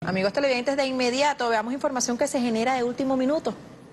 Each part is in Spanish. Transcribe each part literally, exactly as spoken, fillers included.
Amigos televidentes, de inmediato veamos información que se genera de último minuto.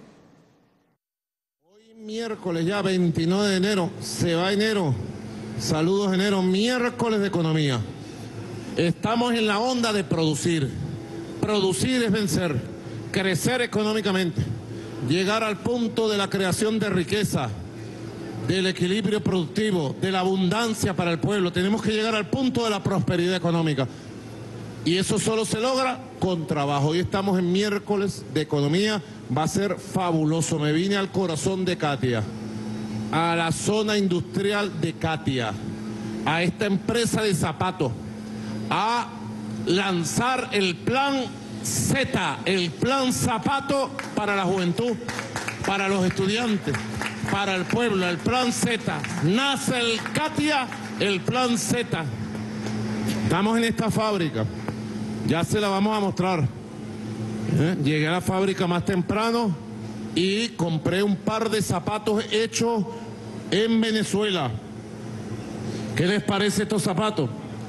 Hoy miércoles ya veintinueve de enero, se va enero. Saludos enero, miércoles de economía. Estamos en la onda de producir. Producir es vencer, crecer económicamente, llegar al punto de la creación de riqueza, del equilibrio productivo, de la abundancia para el pueblo. Tenemos que llegar al punto de la prosperidad económica. Y eso solo se logra con trabajo. Hoy estamos en miércoles de economía, va a ser fabuloso. Me vine al corazón de Katia, a la zona industrial de Katia, a esta empresa de zapatos, a lanzar el plan Z, el plan zapato para la juventud, para los estudiantes, para el pueblo, el plan Z. Nace el Katia, el plan Z. Estamos en esta fábrica. Ya se la vamos a mostrar. ¿Eh? Llegué a la fábrica más temprano y compré un par de zapatos hechos en Venezuela. ¿Qué les parece estos zapatos?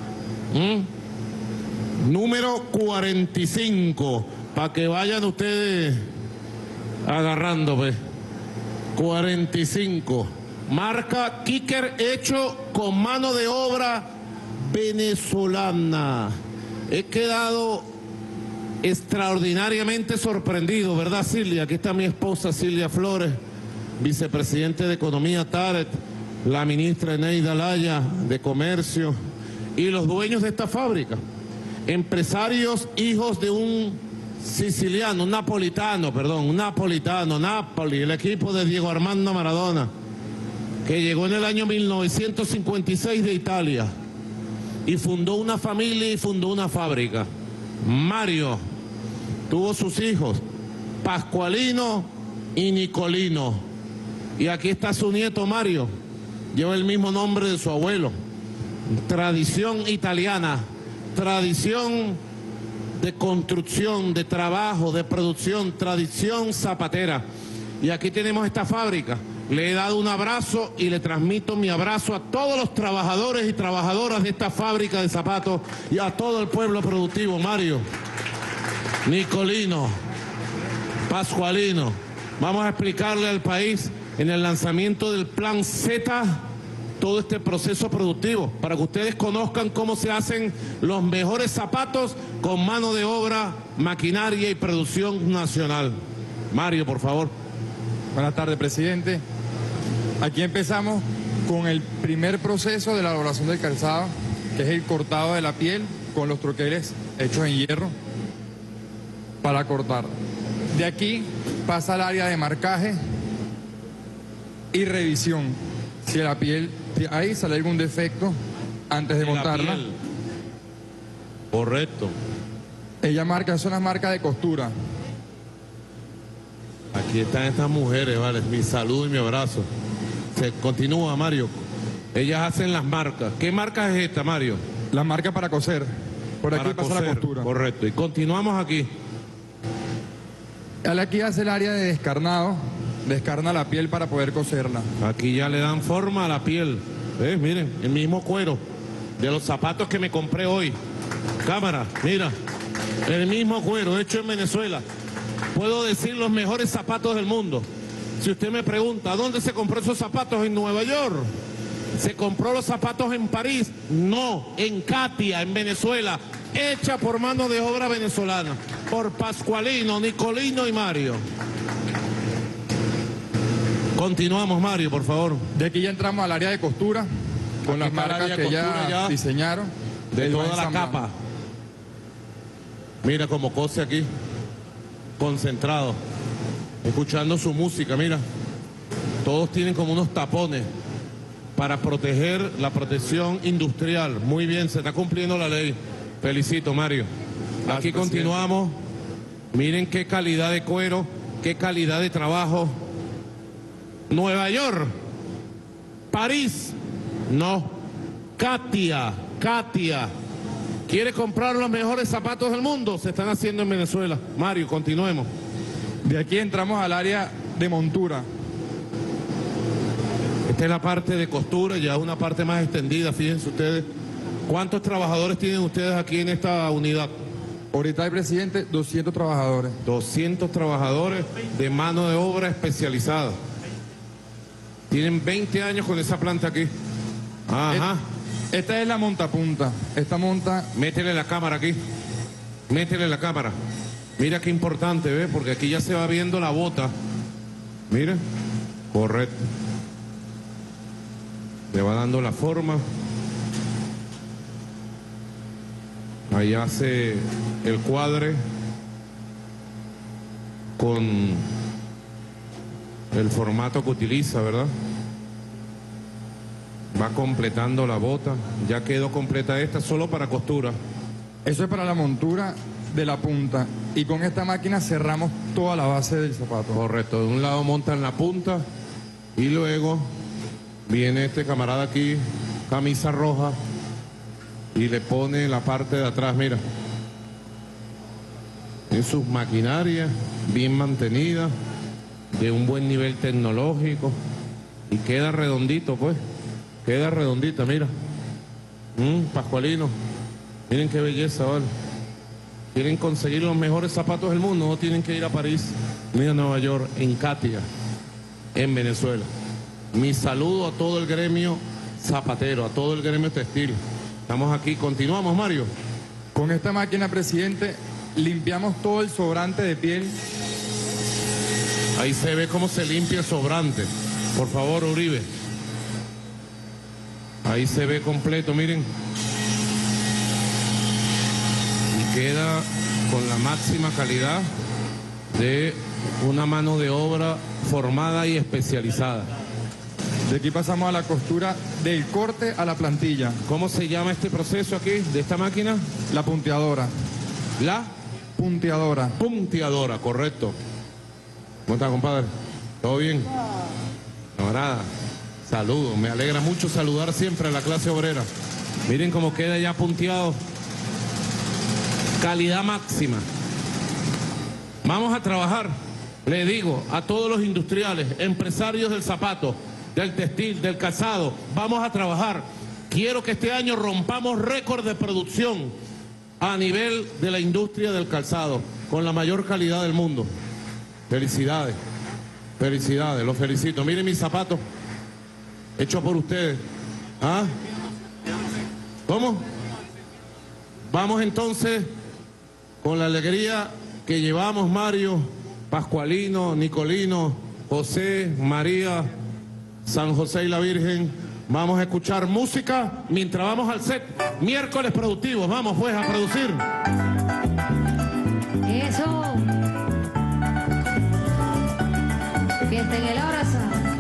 ¿Mm? Número cuarenta y cinco, para que vayan ustedes agarrando, pues. cuarenta y cinco. Marca Kicker, hecho con mano de obra venezolana. He quedado extraordinariamente sorprendido, ¿verdad, Silvia? Aquí está mi esposa Silvia Flores, vicepresidente de Economía Taret, la ministra Eneida Laya de Comercio y los dueños de esta fábrica, empresarios hijos de un siciliano, un napolitano, perdón, un napolitano, Napoli, el equipo de Diego Armando Maradona, que llegó en el año mil novecientos cincuenta y seis de Italia. Y fundó una familia y fundó una fábrica. Mario tuvo sus hijos, Pascualino y Nicolino. Y aquí está su nieto Mario, lleva el mismo nombre de su abuelo. Tradición italiana, tradición de construcción, de trabajo, de producción, tradición zapatera. Y aquí tenemos esta fábrica. Le he dado un abrazo y le transmito mi abrazo a todos los trabajadores y trabajadoras de esta fábrica de zapatos y a todo el pueblo productivo. Mario, Nicolino, Pascualino, vamos a explicarle al país en el lanzamiento del Plan Z todo este proceso productivo, para que ustedes conozcan cómo se hacen los mejores zapatos con mano de obra, maquinaria y producción nacional. Mario, por favor. Buenas tardes, presidente. Aquí empezamos con el primer proceso de la elaboración del calzado, que es el cortado de la piel con los troqueles hechos en hierro para cortar. De aquí pasa al área de marcaje y revisión. Si la piel, si ahí sale algún defecto antes de montarla. Correcto. Ella marca, son las marcas de costura. Aquí están estas mujeres, vale, mi saludo y mi abrazo. Se continúa, Mario. Ellas hacen las marcas. ¿Qué marca es esta, Mario? La marca para coser. Por aquí Para pasa coser, la costura. Correcto. Y continuamos aquí. Aquí hace el área de descarnado. Descarna la piel para poder coserla. Aquí ya le dan forma a la piel. ¿Ves? Miren, el mismo cuero de los zapatos que me compré hoy. Cámara, mira. El mismo cuero hecho en Venezuela. Puedo decir los mejores zapatos del mundo. Si usted me pregunta, ¿dónde se compró esos zapatos? En Nueva York. ¿Se compró los zapatos en París? No, en Katia, en Venezuela, hecha por mano de obra venezolana, por Pascualino, Nicolino y Mario. Continuamos, Mario, por favor. De aquí ya entramos al área de costura, con Aquí las está el marcas área de que ya, costura ya diseñaron. de Él va toda la ensamblando. capa. Mira cómo cose aquí, concentrado, escuchando su música, mira. Todos tienen como unos tapones para proteger la protección industrial. Muy bien, se está cumpliendo la ley. Felicito, Mario. Aquí continuamos. Miren qué calidad de cuero, qué calidad de trabajo. Nueva York, París, no. Katia, Katia. ¿Quiere comprar los mejores zapatos del mundo? Se están haciendo en Venezuela. Mario, continuemos. De aquí entramos al área de montura. Esta es la parte de costura, ya una parte más extendida, fíjense ustedes. ¿Cuántos trabajadores tienen ustedes aquí en esta unidad? Ahorita hay, presidente, doscientos trabajadores. doscientos trabajadores de mano de obra especializada. Tienen veinte años con esa planta aquí. Ajá. Esta es la montapunta. Esta monta... Métele la cámara aquí. Métele la cámara. Mira qué importante, ¿ves? Porque aquí ya se va viendo la bota. Mira. Correcto. Le va dando la forma. Ahí hace el cuadre con el formato que utiliza, ¿verdad? Va completando la bota. Ya quedó completa esta, solo para costura. Eso es para la montura de la punta. Y con esta máquina cerramos toda la base del zapato. Correcto. De un lado montan la punta y luego viene este camarada aquí, camisa roja, y le pone la parte de atrás, mira. En sus maquinarias, bien mantenidas, de un buen nivel tecnológico. Y queda redondito, pues. Queda redondita, mira. Mm, Pascualino. Miren qué belleza, ¿vale? Quieren conseguir los mejores zapatos del mundo, no tienen que ir a París ni a Nueva York, en Catia, en Venezuela. Mi saludo a todo el gremio zapatero, a todo el gremio textil. Estamos aquí, continuamos, Mario. Con esta máquina, presidente, limpiamos todo el sobrante de piel. Ahí se ve cómo se limpia el sobrante. Por favor, Uribe. Ahí se ve completo, miren. Y queda con la máxima calidad de una mano de obra formada y especializada. De aquí pasamos a la costura del corte a la plantilla. ¿Cómo se llama este proceso aquí, de esta máquina? La punteadora. La punteadora. Punteadora, correcto. ¿Cómo está, compadre? ¿Todo bien? Camarada, saludos. Me alegra mucho saludar siempre a la clase obrera. Miren cómo queda ya punteado. Calidad máxima. Vamos a trabajar, le digo, a todos los industriales, empresarios del zapato, del textil, del calzado, vamos a trabajar. Quiero que este año rompamos récord de producción a nivel de la industria del calzado, con la mayor calidad del mundo. Felicidades, felicidades, los felicito. Miren mis zapatos, hechos por ustedes. ¿Ah? ¿Cómo? Vamos entonces con la alegría que llevamos, Mario, Pascualino, Nicolino, José, María, San José y la Virgen. Vamos a escuchar música mientras vamos al set. Miércoles productivos, vamos pues a producir. Eso. Fiesta en el abrazo.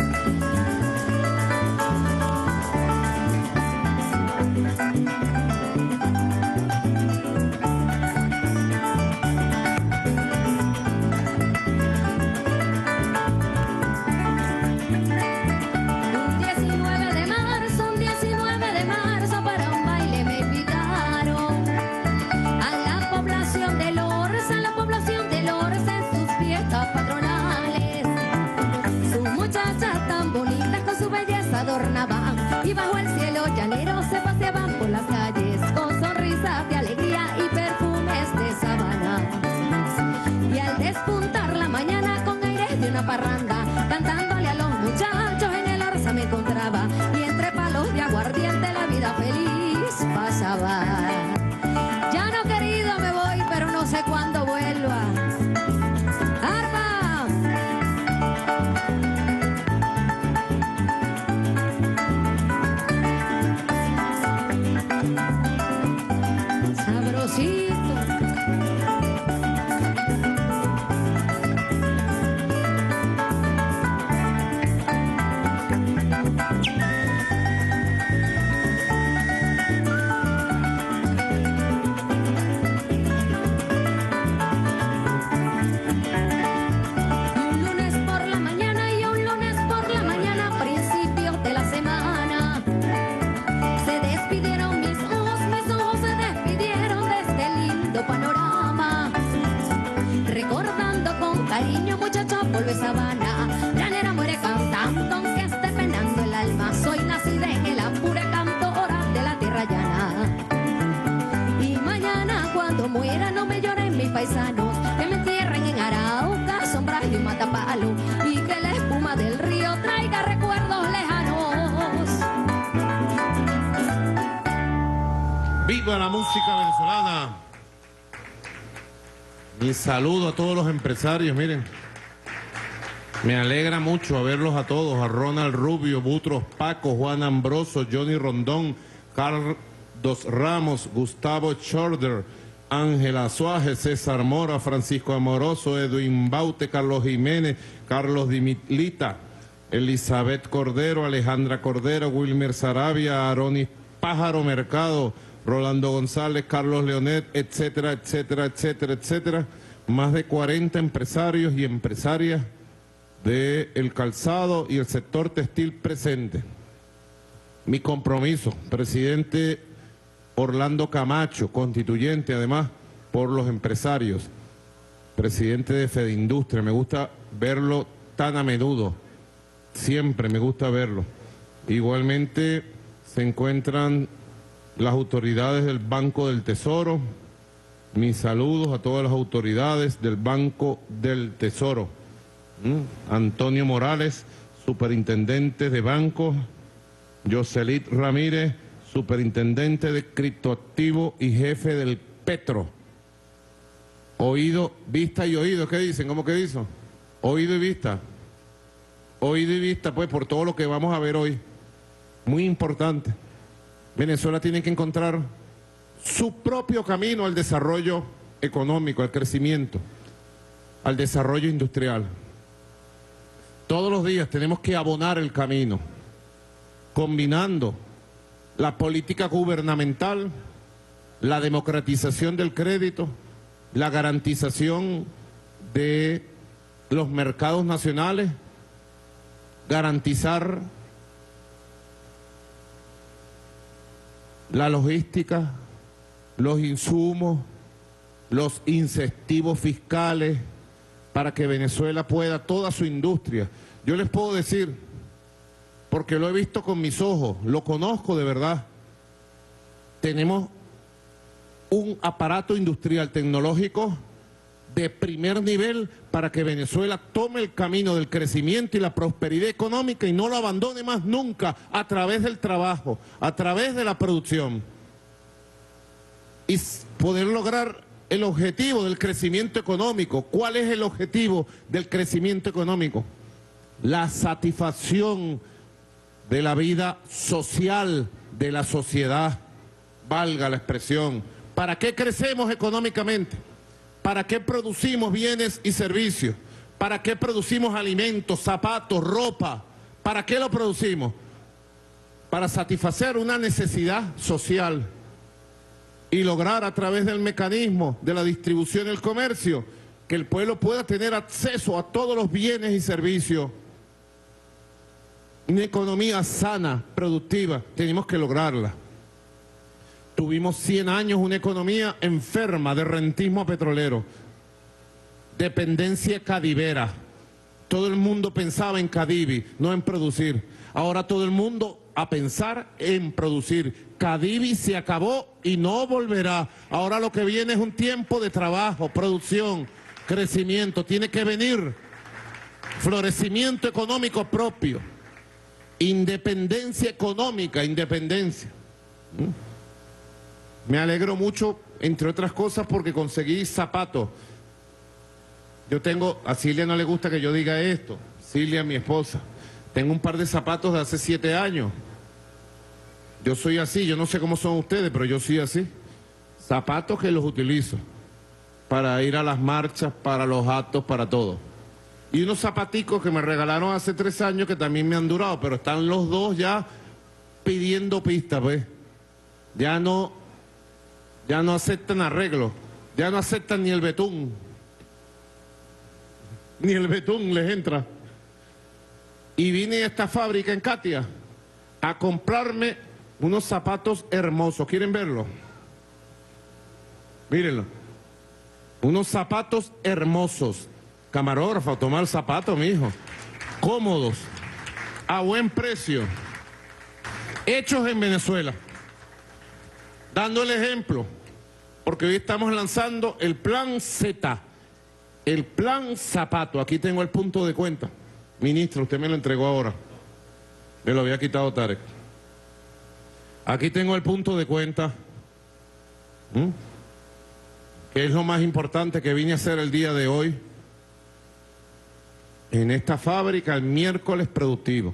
Y bajo el cielo llanero se paseaban por las calles con sonrisas de alegría y perfumes de sabana. Y al despuntar la mañana con aires de una parranda, cantándole a los muchachos en el orza me encontraba, y entre palos de aguardiente la vida feliz pasaba. Ya no, querido, me voy, pero no sé cuándo vuelva. Cariño, muchacho, polvo y sabana, llanera muere cantando, aunque esté penando el alma. Soy nacida en el apure, cantora de la tierra llana. Y mañana cuando muera no me llore paisanos que me entierren en Arauca, sombras y un matapalo, y que la espuma del río traiga recuerdos lejanos. ¡Viva la música venezolana! Mi saludo a todos los empresarios, miren. Me alegra mucho a verlos a todos, a Ronald Rubio, Butros Paco, Juan Ambroso, Johnny Rondón, Carlos Ramos, Gustavo Schorder, Ángela Suárez, César Mora, Francisco Amoroso, Edwin Baute, Carlos Jiménez, Carlos Dimilita, Elizabeth Cordero, Alejandra Cordero, Wilmer Sarabia, Aronis Pájaro Mercado, Rolando González, Carlos Leonet, etcétera, etcétera, etcétera, etcétera. Más de cuarenta empresarios y empresarias del calzado y el sector textil presente. Mi compromiso, presidente Orlando Camacho, constituyente además por los empresarios, presidente de Fedindustria, me gusta verlo tan a menudo, siempre me gusta verlo. Igualmente se encuentran las autoridades del Banco del Tesoro, mis saludos a todas las autoridades del Banco del Tesoro. ¿Mm? Antonio Morales, superintendente de bancos, Yoselit Ramírez, superintendente de criptoactivo y jefe del Petro. Oído, vista y oído, ¿qué dicen? ¿Cómo que dicen? Oído y vista. Oído y vista, pues, por todo lo que vamos a ver hoy. Muy importante. Venezuela tiene que encontrar su propio camino al desarrollo económico, al crecimiento, al desarrollo industrial. Todos los días tenemos que abonar el camino, combinando la política gubernamental, la democratización del crédito, la garantización de los mercados nacionales, garantizar la logística, los insumos, los incentivos fiscales, para que Venezuela pueda, toda su industria. Yo les puedo decir, porque lo he visto con mis ojos, lo conozco de verdad, tenemos un aparato industrial tecnológico de primer nivel para que Venezuela tome el camino del crecimiento y la prosperidad económica y no lo abandone más nunca a través del trabajo, a través de la producción. Y poder lograr el objetivo del crecimiento económico. ¿Cuál es el objetivo del crecimiento económico? La satisfacción de la vida social de la sociedad, valga la expresión. ¿Para qué crecemos económicamente? ¿Para qué producimos bienes y servicios? ¿Para qué producimos alimentos, zapatos, ropa? ¿Para qué lo producimos? Para satisfacer una necesidad social y lograr a través del mecanismo de la distribución y el comercio que el pueblo pueda tener acceso a todos los bienes y servicios. Una economía sana, productiva, tenemos que lograrla. Tuvimos cien años una economía enferma de rentismo petrolero, dependencia cadivera. Todo el mundo pensaba en Cadivi, no en producir. Ahora todo el mundo a pensar en producir. Cadivi se acabó y no volverá. Ahora lo que viene es un tiempo de trabajo, producción, crecimiento. Tiene que venir florecimiento económico propio, independencia económica, independencia. ¿Mm? Me alegro mucho, entre otras cosas, porque conseguí zapatos. Yo tengo, a Silvia no le gusta que yo diga esto, Silvia, mi esposa. Tengo un par de zapatos de hace siete años. Yo soy así, yo no sé cómo son ustedes, pero yo soy así. Zapatos que los utilizo para ir a las marchas, para los actos, para todo. Y unos zapaticos que me regalaron hace tres años que también me han durado, pero están los dos ya pidiendo pista, pues. Ya no, ya no aceptan arreglos, ya no aceptan ni el betún. Ni el betún les entra. Y vine a esta fábrica en Katia a comprarme unos zapatos hermosos. ¿Quieren verlo? Mírenlo. Unos zapatos hermosos. Camarógrafo, toma el zapato, mijo. Cómodos, a buen precio, hechos en Venezuela. Dando el ejemplo, porque hoy estamos lanzando el plan Z, el plan Zapato. Aquí tengo el punto de cuenta. Ministro, usted me lo entregó ahora. Me lo había quitado Tarek. Aquí tengo el punto de cuenta. ¿Mm? Que es lo más importante que vine a hacer el día de hoy en esta fábrica el miércoles productivo.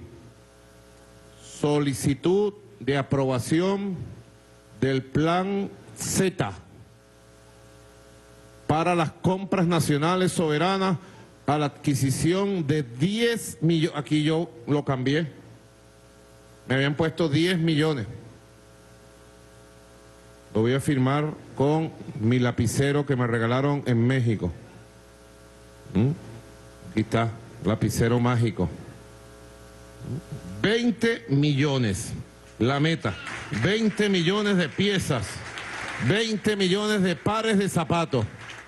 Solicitud de aprobación del plan Z para las compras nacionales soberanas a la adquisición de diez millones. Aquí yo lo cambié. Me habían puesto diez millones. Lo voy a firmar con mi lapicero que me regalaron en México. ¿Mm? Aquí está, lapicero mágico. veinte millones, la meta. veinte millones de piezas. veinte millones de pares de zapatos.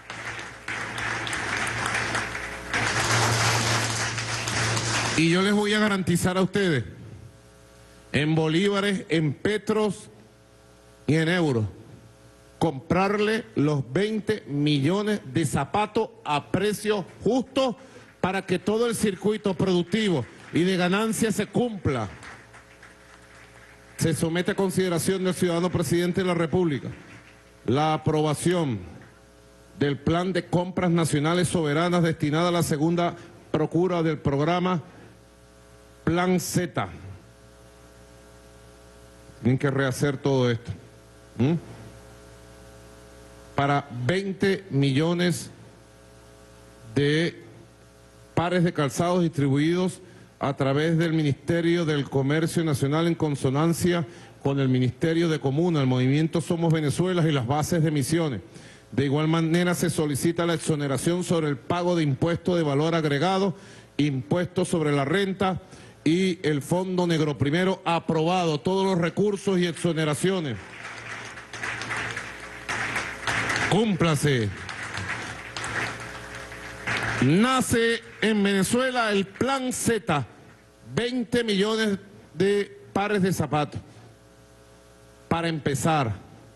Y yo les voy a garantizar a ustedes, en bolívares, en petros y en euros, comprarle los veinte millones de zapatos a precio justo para que todo el circuito productivo y de ganancia se cumpla. Se somete a consideración del ciudadano presidente de la República la aprobación del plan de compras nacionales soberanas destinada a la segunda procura del programa Plan Z. Tienen que rehacer todo esto. ¿Mm? Para veinte millones de pares de calzados distribuidos a través del Ministerio del Comercio Nacional en consonancia con el Ministerio de Comuna, el Movimiento Somos Venezuela y las bases de emisiones. De igual manera se solicita la exoneración sobre el pago de impuesto de valor agregado, impuesto sobre la renta y el Fondo Negro Primero aprobado, todos los recursos y exoneraciones. Cúmplase. Nace en Venezuela el Plan Z, veinte millones de pares de zapatos para empezar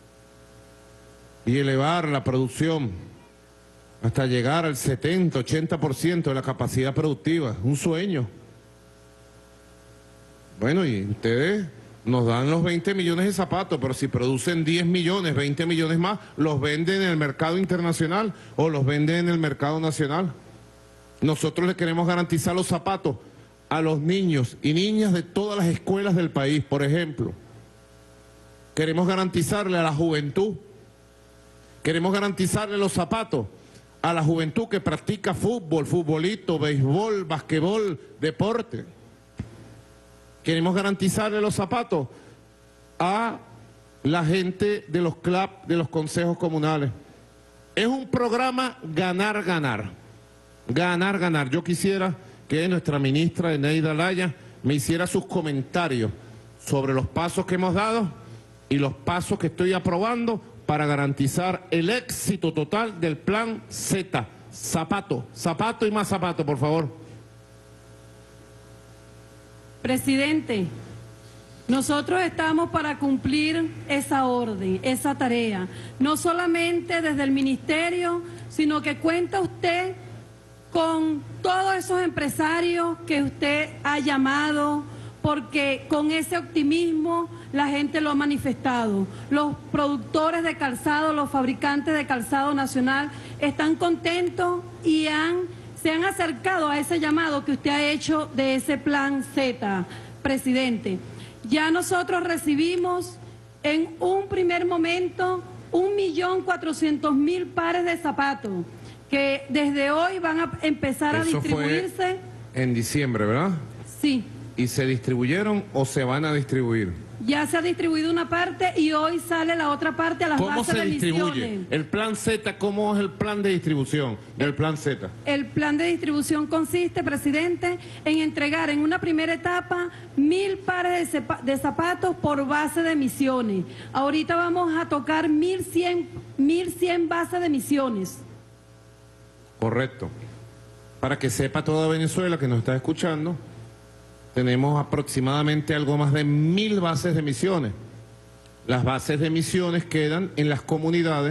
y elevar la producción hasta llegar al setenta, ochenta por ciento de la capacidad productiva. Un sueño. Bueno, y ustedes nos dan los veinte millones de zapatos, pero si producen diez millones, veinte millones más, los venden en el mercado internacional o los venden en el mercado nacional. Nosotros le queremos garantizar los zapatos a los niños y niñas de todas las escuelas del país, por ejemplo. Queremos garantizarle a la juventud, queremos garantizarle los zapatos a la juventud que practica fútbol, futbolito, béisbol, basquetbol, deporte. Queremos garantizarle los zapatos a la gente de los clubs, de los consejos comunales. Es un programa ganar, ganar. Ganar, ganar. Yo quisiera que nuestra ministra Eneida Laya me hiciera sus comentarios sobre los pasos que hemos dado y los pasos que estoy aprobando para garantizar el éxito total del plan Z. Zapato, zapato y más zapato, por favor. Presidente, nosotros estamos para cumplir esa orden, esa tarea, no solamente desde el ministerio, sino que cuenta usted con todos esos empresarios que usted ha llamado, porque con ese optimismo la gente lo ha manifestado. Los productores de calzado, los fabricantes de calzado nacional están contentos y han, se han acercado a ese llamado que usted ha hecho de ese plan Z, presidente. Ya nosotros recibimos en un primer momento un millón cuatrocientos mil pares de zapatos que desde hoy van a empezar a Eso distribuirse. fue en diciembre, ¿verdad? Sí. ¿Y se distribuyeron o se van a distribuir? Ya se ha distribuido una parte y hoy sale la otra parte a las ¿Cómo bases se de distribuye? emisiones. El plan Z, ¿cómo es el plan de distribución del plan Z? El plan de distribución consiste, presidente, en entregar en una primera etapa mil pares de, de zapatos por base de emisiones. Ahorita vamos a tocar mil cien, mil cien bases de emisiones. Correcto. Para que sepa toda Venezuela que nos está escuchando, tenemos aproximadamente algo más de mil bases de emisiones. Las bases de emisiones quedan en las comunidades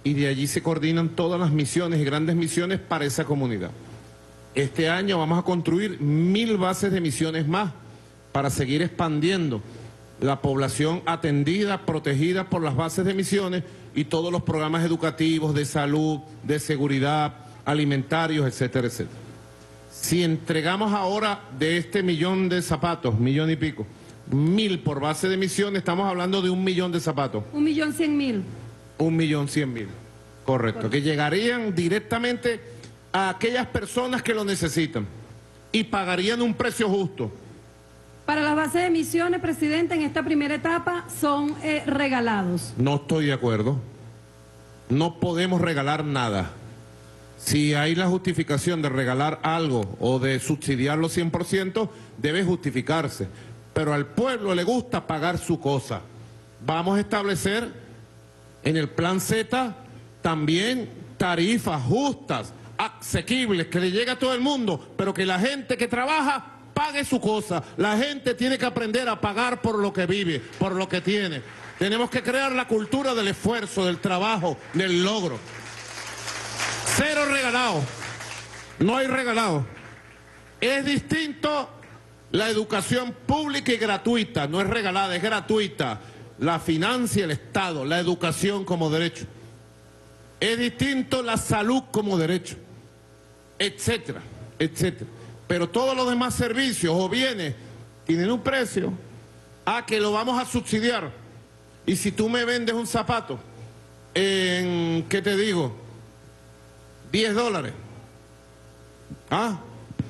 y de allí se coordinan todas las misiones y grandes misiones para esa comunidad. Este año vamos a construir mil bases de misiones más para seguir expandiendo la población atendida, protegida por las bases de misiones y todos los programas educativos, de salud, de seguridad, alimentarios, etcétera, etcétera. Si entregamos ahora de este millón de zapatos, millón y pico, mil por base de misiones, estamos hablando de un millón de zapatos. Un millón cien mil. Un millón cien mil, correcto, correcto, que llegarían directamente a aquellas personas que lo necesitan y pagarían un precio justo. Para las bases de misiones, presidente, en esta primera etapa son eh, regalados. No estoy de acuerdo. No podemos regalar nada. Si hay la justificación de regalar algo o de subsidiarlo cien por ciento, debe justificarse. Pero al pueblo le gusta pagar su cosa. Vamos a establecer en el Plan Z también tarifas justas, asequibles, que le llegue a todo el mundo, pero que la gente que trabaja pague su cosa. La gente tiene que aprender a pagar por lo que vive, por lo que tiene. Tenemos que crear la cultura del esfuerzo, del trabajo, del logro. Cero regalado. No hay regalado. Es distinto la educación pública y gratuita. No es regalada, es gratuita. La financia el Estado, la educación como derecho. Es distinto la salud como derecho, etcétera, etcétera. Pero todos los demás servicios o bienes tienen un precio a que lo vamos a subsidiar. Y si tú me vendes un zapato en, ¿qué te digo? diez dólares. ¿Ah?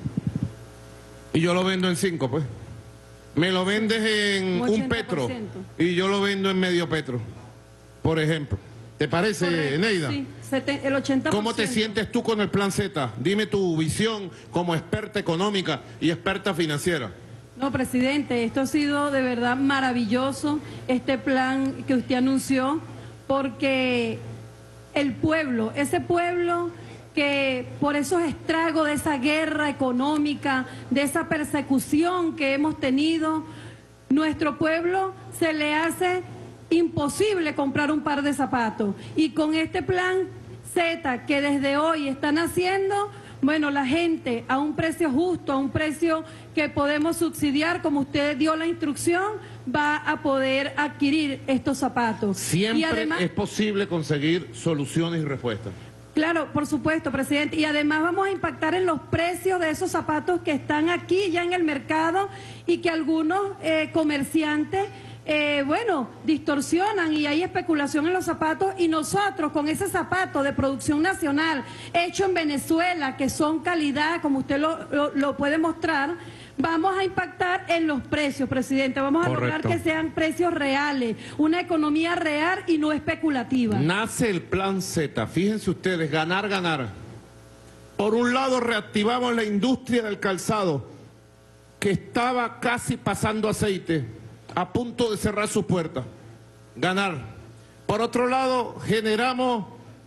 Y yo lo vendo en cinco, pues. Me lo vendes en un petro y yo lo vendo en medio petro, por ejemplo. ¿Te parece, correcto, Neida? Sí, el ochenta por ciento. ¿Cómo te sientes tú con el Plan Z? Dime tu visión como experta económica y experta financiera. No, presidente, esto ha sido de verdad maravilloso, este plan que usted anunció, porque el pueblo, ese pueblo que por esos estragos de esa guerra económica, de esa persecución que hemos tenido, nuestro pueblo se le hace imposible comprar un par de zapatos. Y con este plan Z que desde hoy están haciendo, bueno, la gente a un precio justo, a un precio que podemos subsidiar, como usted dio la instrucción, va a poder adquirir estos zapatos. Siempre y además, es posible conseguir soluciones y respuestas. Claro, por supuesto, presidente. Y además vamos a impactar en los precios de esos zapatos que están aquí ya en el mercado y que algunos eh, comerciantes Eh, bueno, distorsionan y hay especulación en los zapatos, y nosotros con ese zapato de producción nacional, hecho en Venezuela, que son calidad, como usted lo, lo, lo puede mostrar, vamos a impactar en los precios, presidente. Vamos a Correcto. lograr que sean precios reales, una economía real y no especulativa. Nace el Plan Z, fíjense ustedes, ganar, ganar. Por un lado reactivamos la industria del calzado, que estaba casi pasando aceite, a punto de cerrar sus puertas. Ganar. Por otro lado, generamos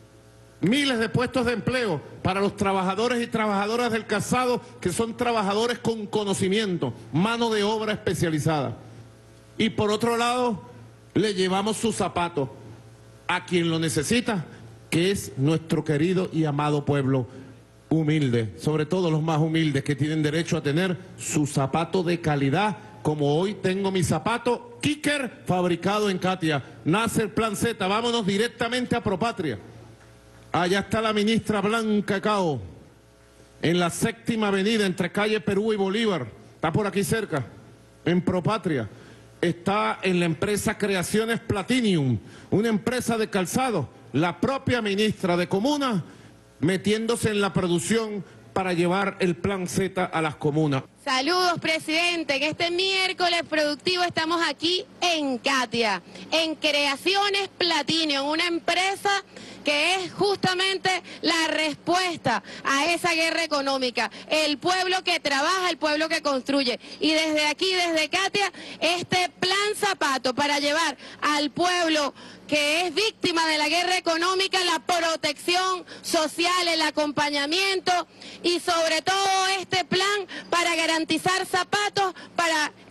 miles de puestos de empleo para los trabajadores y trabajadoras del calzado, que son trabajadores con conocimiento, mano de obra especializada. Y por otro lado, le llevamos sus zapatos a quien lo necesita, que es nuestro querido y amado pueblo humilde, sobre todo los más humildes, que tienen derecho a tener su zapato de calidad, como hoy tengo mi zapato Kicker fabricado en Katia. Nace el Plan Z, vámonos directamente a Propatria. Allá está la ministra Blanca Cao, en la séptima avenida entre calle Perú y Bolívar, está por aquí cerca, en Propatria. Está en la empresa Creaciones Platinum, una empresa de calzado, la propia ministra de Comuna metiéndose en la producción para llevar el Plan Z a las comunas. Saludos, presidente. En este miércoles productivo estamos aquí en Katia, en Creaciones Platinum, una empresa que es justamente la respuesta a esa guerra económica. El pueblo que trabaja, el pueblo que construye. Y desde aquí, desde Katia, este Plan Zapato para llevar al pueblo que es víctima de la guerra económica la protección social, el acompañamiento y sobre todo este plan para garantizar zapatos para el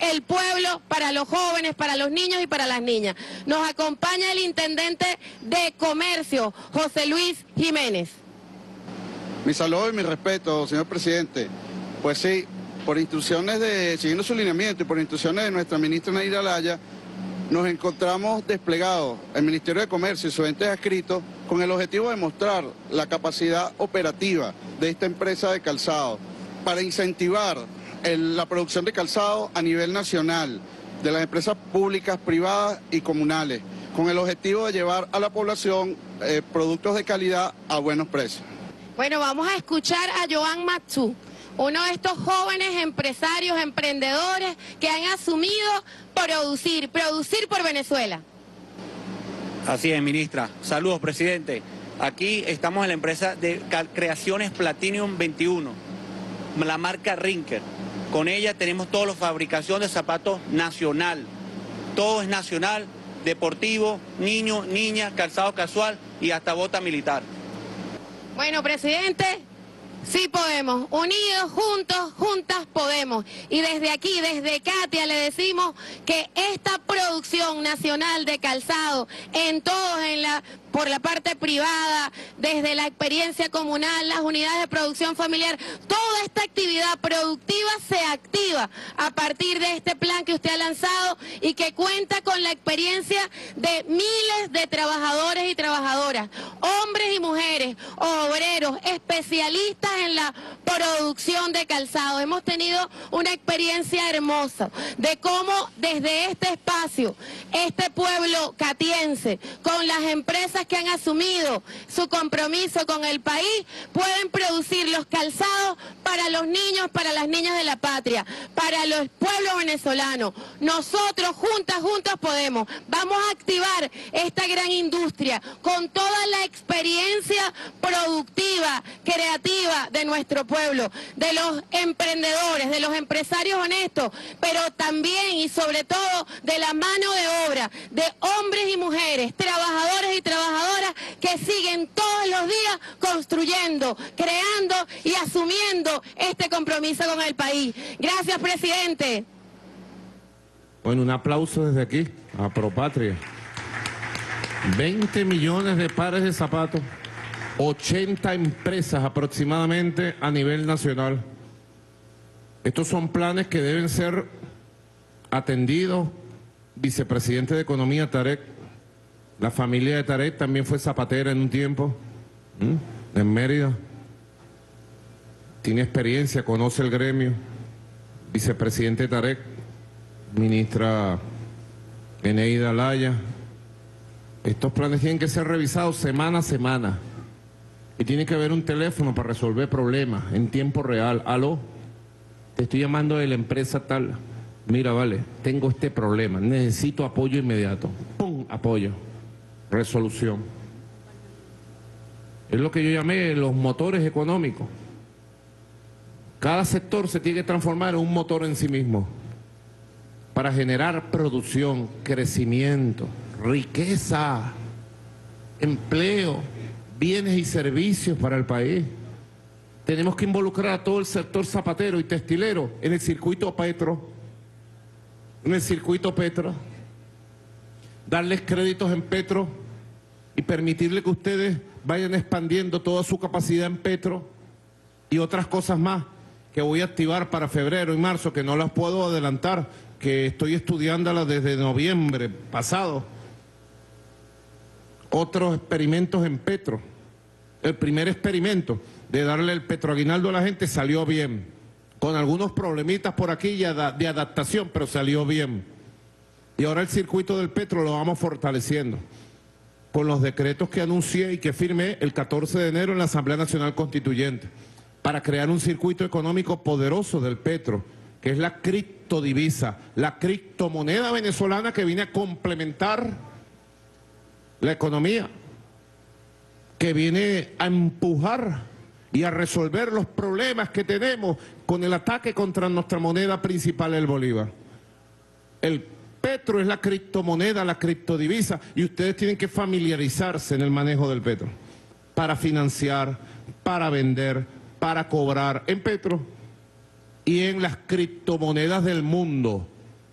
el pueblo, para los jóvenes, para los niños y para las niñas. Nos acompaña el intendente de Comercio, José Luis Jiménez. Mi saludo y mi respeto, señor presidente. Pues sí, por instrucciones de, siguiendo su lineamiento y por instrucciones de nuestra ministra Neira Laya, nos encontramos desplegados, el Ministerio de Comercio y sus entes adscritos, con el objetivo de mostrar la capacidad operativa de esta empresa de calzado para incentivar el, la producción de calzado a nivel nacional, de las empresas públicas, privadas y comunales, con el objetivo de llevar a la población eh, productos de calidad a buenos precios. Bueno, vamos a escuchar a Joan Matsu, uno de estos jóvenes empresarios, emprendedores que han asumido producir, producir por Venezuela. Así es, ministra. Saludos, presidente. Aquí estamos en la empresa de Creaciones Platinum veintiuno, la marca Rinker. Con ella tenemos toda la fabricación de zapatos nacional. Todo es nacional, deportivo, niño, niña, calzado casual y hasta bota militar. Bueno, presidente, sí podemos, unidos, juntos, juntas podemos. Y desde aquí, desde Katia, le decimos que esta producción nacional de calzado, en todos, en la, por la parte privada, desde la experiencia comunal, las unidades de producción familiar, toda esta actividad productiva se activa a partir de este plan que usted ha lanzado y que cuenta con la experiencia de miles de trabajadores y trabajadoras, hombres y mujeres, obreros, especialistas en la producción de calzado. Hemos tenido una experiencia hermosa de cómo desde este espacio, este pueblo catiense, con las empresas que han asumido su compromiso con el país, pueden producir los calzados para los niños, para las niñas de la patria, para los pueblos venezolanos. Nosotros juntas, juntas podemos. Vamos a activar esta gran industria con toda la experiencia productiva, creativa de nuestro pueblo, de los emprendedores, de los empresarios honestos, pero también y sobre todo de la mano de obra de hombres y mujeres, trabajadores y trabajadoras que siguen todos los días construyendo, creando y asumiendo este compromiso con el país. Gracias, presidente. Bueno, un aplauso desde aquí a Propatria. veinte millones de pares de zapatos, ochenta empresas aproximadamente a nivel nacional. Estos son planes que deben ser atendidos. Vicepresidente de Economía, Tarek. La familia de Tarek también fue zapatera en un tiempo, ¿m? en Mérida. Tiene experiencia, conoce el gremio. Vicepresidente Tarek, ministra Neira Laya. Estos planes tienen que ser revisados semana a semana. Y tiene que haber un teléfono para resolver problemas en tiempo real. Aló, te estoy llamando de la empresa tal. Mira, vale, tengo este problema, necesito apoyo inmediato. ¡Pum! Apoyo. Resolución. Es lo que yo llamé los motores económicos. Cada sector se tiene que transformar en un motor en sí mismo para generar producción, crecimiento, riqueza, empleo, bienes y servicios para el país. Tenemos que involucrar a todo el sector zapatero y textilero en el circuito Petro, en el circuito Petro, darles créditos en Petro y permitirle que ustedes vayan expandiendo toda su capacidad en Petro y otras cosas más que voy a activar para febrero y marzo, que no las puedo adelantar, que estoy estudiándolas desde noviembre pasado. Otros experimentos en Petro. El primer experimento de darle el petroaguinaldo a la gente salió bien, con algunos problemitas por aquí de adaptación, pero salió bien. Y ahora el circuito del Petro lo vamos fortaleciendo con los decretos que anuncié y que firmé el catorce de enero en la Asamblea Nacional Constituyente para crear un circuito económico poderoso del Petro, que es la criptodivisa, la criptomoneda venezolana que viene a complementar la economía, que viene a empujar y a resolver los problemas que tenemos con el ataque contra nuestra moneda principal, el bolívar. El Petro es la criptomoneda, la criptodivisa, y ustedes tienen que familiarizarse en el manejo del Petro para financiar, para vender, para cobrar en Petro y en las criptomonedas del mundo.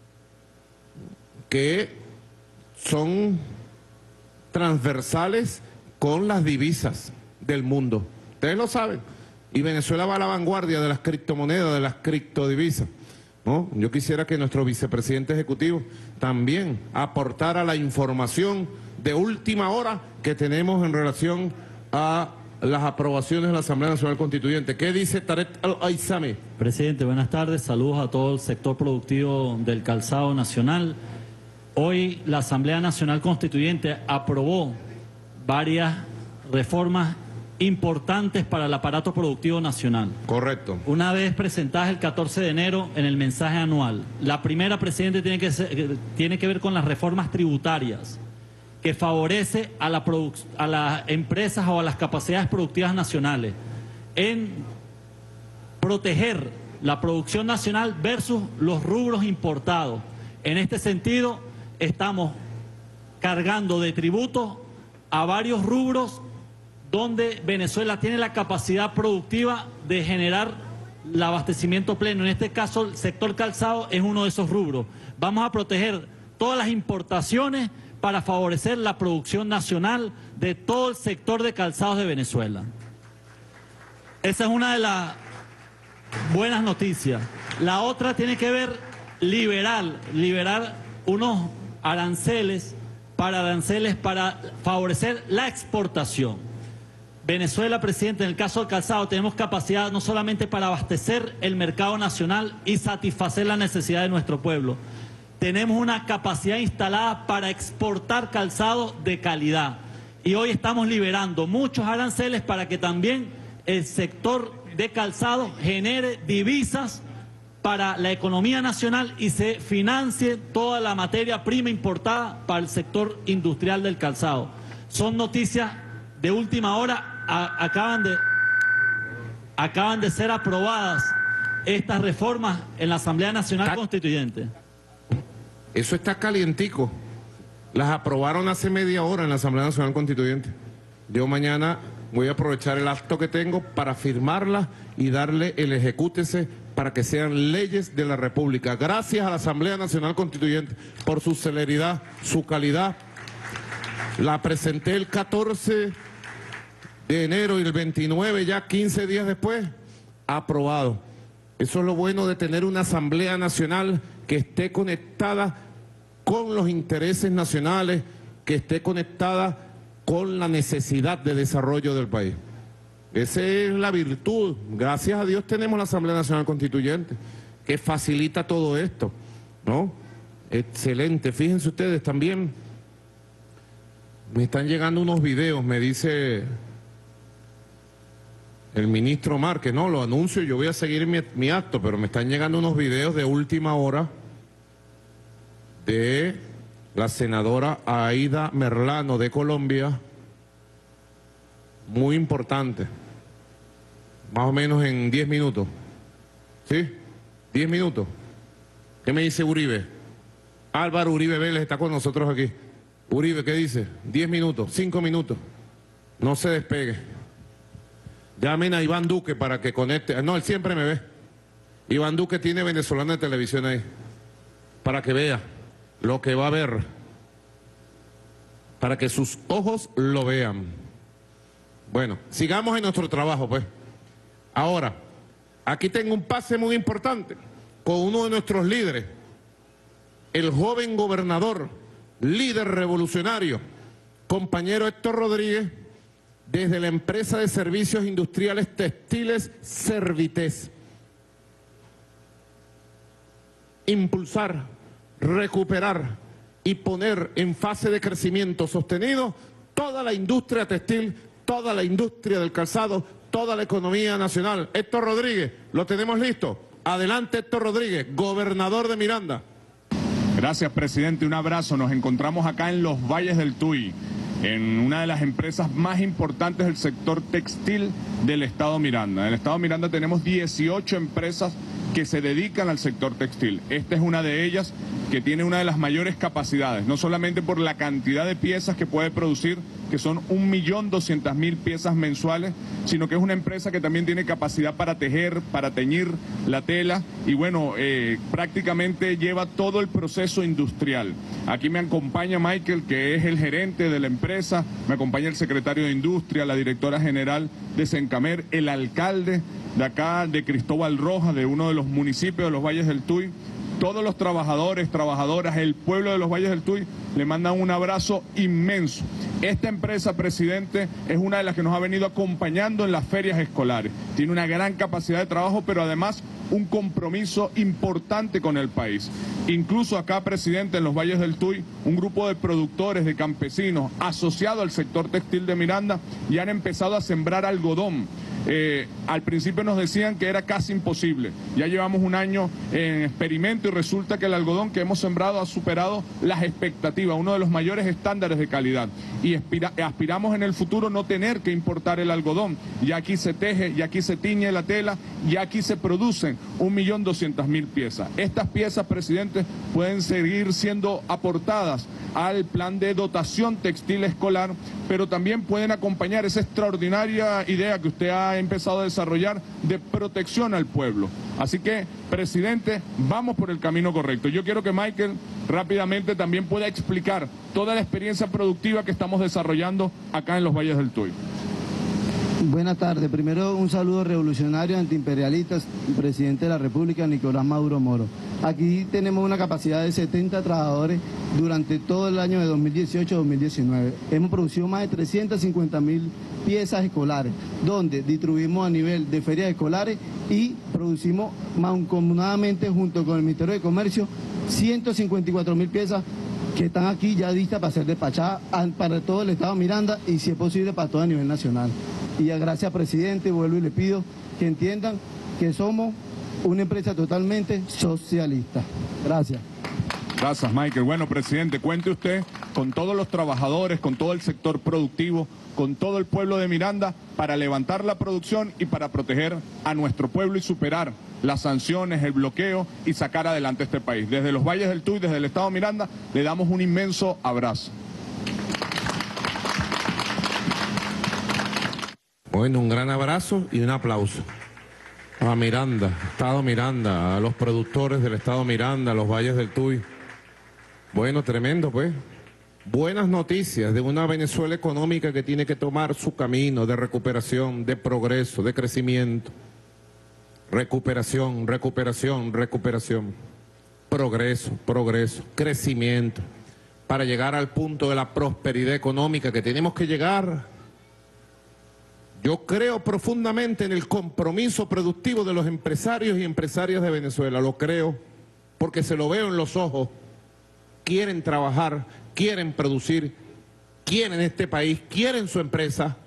que son transversales con las divisas del mundo. Ustedes lo saben. Y Venezuela va a la vanguardia de las criptomonedas, de las criptodivisas, ¿no? Yo quisiera que nuestro vicepresidente ejecutivo también aportara la información de última hora que tenemos en relación a las aprobaciones de la Asamblea Nacional Constituyente. ¿Qué dice Tarek Al-Aizami? Presidente, buenas tardes. Saludos a todo el sector productivo del calzado nacional. Hoy la Asamblea Nacional Constituyente aprobó varias reformas importantes para el aparato productivo nacional. Correcto. Una vez presentadas el catorce de enero en el mensaje anual. La primera, presidente, tiene que, ser, tiene que ver con las reformas tributarias, que favorece a, la a las empresas o a las capacidades productivas nacionales en proteger la producción nacional versus los rubros importados. En este sentido, estamos cargando de tributos a varios rubros donde Venezuela tiene la capacidad productiva de generar el abastecimiento pleno. En este caso, el sector calzado es uno de esos rubros. Vamos a proteger todas las importaciones para favorecer la producción nacional de todo el sector de calzados de Venezuela. Esa es una de las buenas noticias. La otra tiene que ver liberar, liberar unos aranceles para aranceles para favorecer la exportación. Venezuela, presidente, en el caso del calzado tenemos capacidad no solamente para abastecer el mercado nacional y satisfacer la necesidad de nuestro pueblo. Tenemos una capacidad instalada para exportar calzado de calidad. Y hoy estamos liberando muchos aranceles para que también el sector de calzado genere divisas para la economía nacional y se financie toda la materia prima importada para el sector industrial del calzado. Son noticias de última hora. A, acaban de, acaban de ser aprobadas estas reformas en la Asamblea Nacional Constituyente. Eso está calientico. Las aprobaron hace media hora en la Asamblea Nacional Constituyente. Yo mañana voy a aprovechar el acto que tengo para firmarlas y darle el ejecútese para que sean leyes de la República. Gracias a la Asamblea Nacional Constituyente por su celeridad, su calidad. La presenté el catorce de enero y el veintinueve, ya quince días después, aprobado. Eso es lo bueno de tener una Asamblea Nacional que esté conectada con los intereses nacionales, que esté conectada con la necesidad de desarrollo del país. Esa es la virtud. Gracias a Dios tenemos la Asamblea Nacional Constituyente, que facilita todo esto, ¿no? Excelente. Fíjense ustedes también, me están llegando unos videos, me dice el ministro Márquez, no, lo anuncio, yo voy a seguir mi, mi acto, pero me están llegando unos videos de última hora de la senadora Aida Merlano de Colombia, muy importante, más o menos en diez minutos, ¿sí? diez minutos. ¿Qué me dice Uribe? Álvaro Uribe Vélez está con nosotros aquí. Uribe, ¿qué dice? diez minutos, cinco minutos, no se despegue. Llamen a Iván Duque para que conecte. No, él siempre me ve. Iván Duque tiene Venezolana de Televisión ahí, para que vea lo que va a ver, para que sus ojos lo vean. Bueno, sigamos en nuestro trabajo, pues. Ahora, aquí tengo un pase muy importante con uno de nuestros líderes, el joven gobernador, líder revolucionario, compañero Héctor Rodríguez, desde la empresa de servicios industriales textiles Servites. Impulsar, recuperar y poner en fase de crecimiento sostenido toda la industria textil, toda la industria del calzado, toda la economía nacional. Héctor Rodríguez, ¿lo tenemos listo? Adelante, Héctor Rodríguez, gobernador de Miranda. Gracias, presidente. Un abrazo. Nos encontramos acá en los Valles del Tuy, en una de las empresas más importantes del sector textil del estado Miranda. En el estado Miranda tenemos dieciocho empresas que se dedican al sector textil. Esta es una de ellas que tiene una de las mayores capacidades, no solamente por la cantidad de piezas que puede producir, que son un millón doscientas mil piezas mensuales, sino que es una empresa que también tiene capacidad para tejer, para teñir la tela y bueno, eh, prácticamente lleva todo el proceso industrial. Aquí me acompaña Michael, que es el gerente de la empresa, me acompaña el secretario de Industria, la directora general de Sencamer, el alcalde de acá, de Cristóbal Rojas, de uno de los municipios de los Valles del Tuy. Todos los trabajadores, trabajadoras, el pueblo de los Valles del Tuy le mandan un abrazo inmenso. Esta empresa, presidente, es una de las que nos ha venido acompañando en las ferias escolares. Tiene una gran capacidad de trabajo, pero además un compromiso importante con el país. Incluso acá, presidente, en los Valles del Tuy, un grupo de productores, de campesinos, asociado al sector textil de Miranda, ya han empezado a sembrar algodón. Eh, al principio nos decían que era casi imposible. Ya llevamos un año en experimento y resulta que el algodón que hemos sembrado ha superado las expectativas, uno de los mayores estándares de calidad. Y aspira, aspiramos en el futuro no tener que importar el algodón. Ya aquí se teje, ya aquí se tiñe la tela, ya aquí se producen un millón doscientas mil piezas. Estas piezas, presidente, pueden seguir siendo aportadas al plan de dotación textil escolar, pero también pueden acompañar esa extraordinaria idea que usted ha empezado a desarrollar de protección al pueblo. Así que, presidente, vamos por el camino correcto. Yo quiero que Michael rápidamente también pueda explicar toda la experiencia productiva que estamos desarrollando acá en los Valles del Tuy. Buenas tardes. Primero un saludo revolucionario antiimperialistas, presidente de la República, Nicolás Maduro Moro. Aquí tenemos una capacidad de setenta trabajadores durante todo el año de dos mil dieciocho a dos mil diecinueve. Hemos producido más de trescientas cincuenta mil piezas escolares, donde distribuimos a nivel de ferias escolares y producimos mancomunadamente junto con el Ministerio de Comercio ciento cincuenta y cuatro mil piezas que están aquí ya listas para ser despachadas para todo el Estado de Miranda y si es posible para todo a nivel nacional. Y gracias, presidente, vuelvo y le pido que entiendan que somos una empresa totalmente socialista. Gracias. Gracias, Michael. Bueno, presidente, cuente usted con todos los trabajadores, con todo el sector productivo, con todo el pueblo de Miranda para levantar la producción y para proteger a nuestro pueblo y superar las sanciones, el bloqueo y sacar adelante este país. Desde los Valles del Tuy, desde el Estado de Miranda, le damos un inmenso abrazo. Bueno, un gran abrazo y un aplauso a Miranda, Estado Miranda, a los productores del Estado Miranda, a los Valles del Tuy. Bueno, tremendo pues. Buenas noticias de una Venezuela económica que tiene que tomar su camino de recuperación, de progreso, de crecimiento. Recuperación, recuperación, recuperación. Progreso, progreso, crecimiento. Para llegar al punto de la prosperidad económica que tenemos que llegar. Yo creo profundamente en el compromiso productivo de los empresarios y empresarias de Venezuela. Lo creo porque se lo veo en los ojos. Quieren trabajar, quieren producir, quieren este país, quieren su empresa.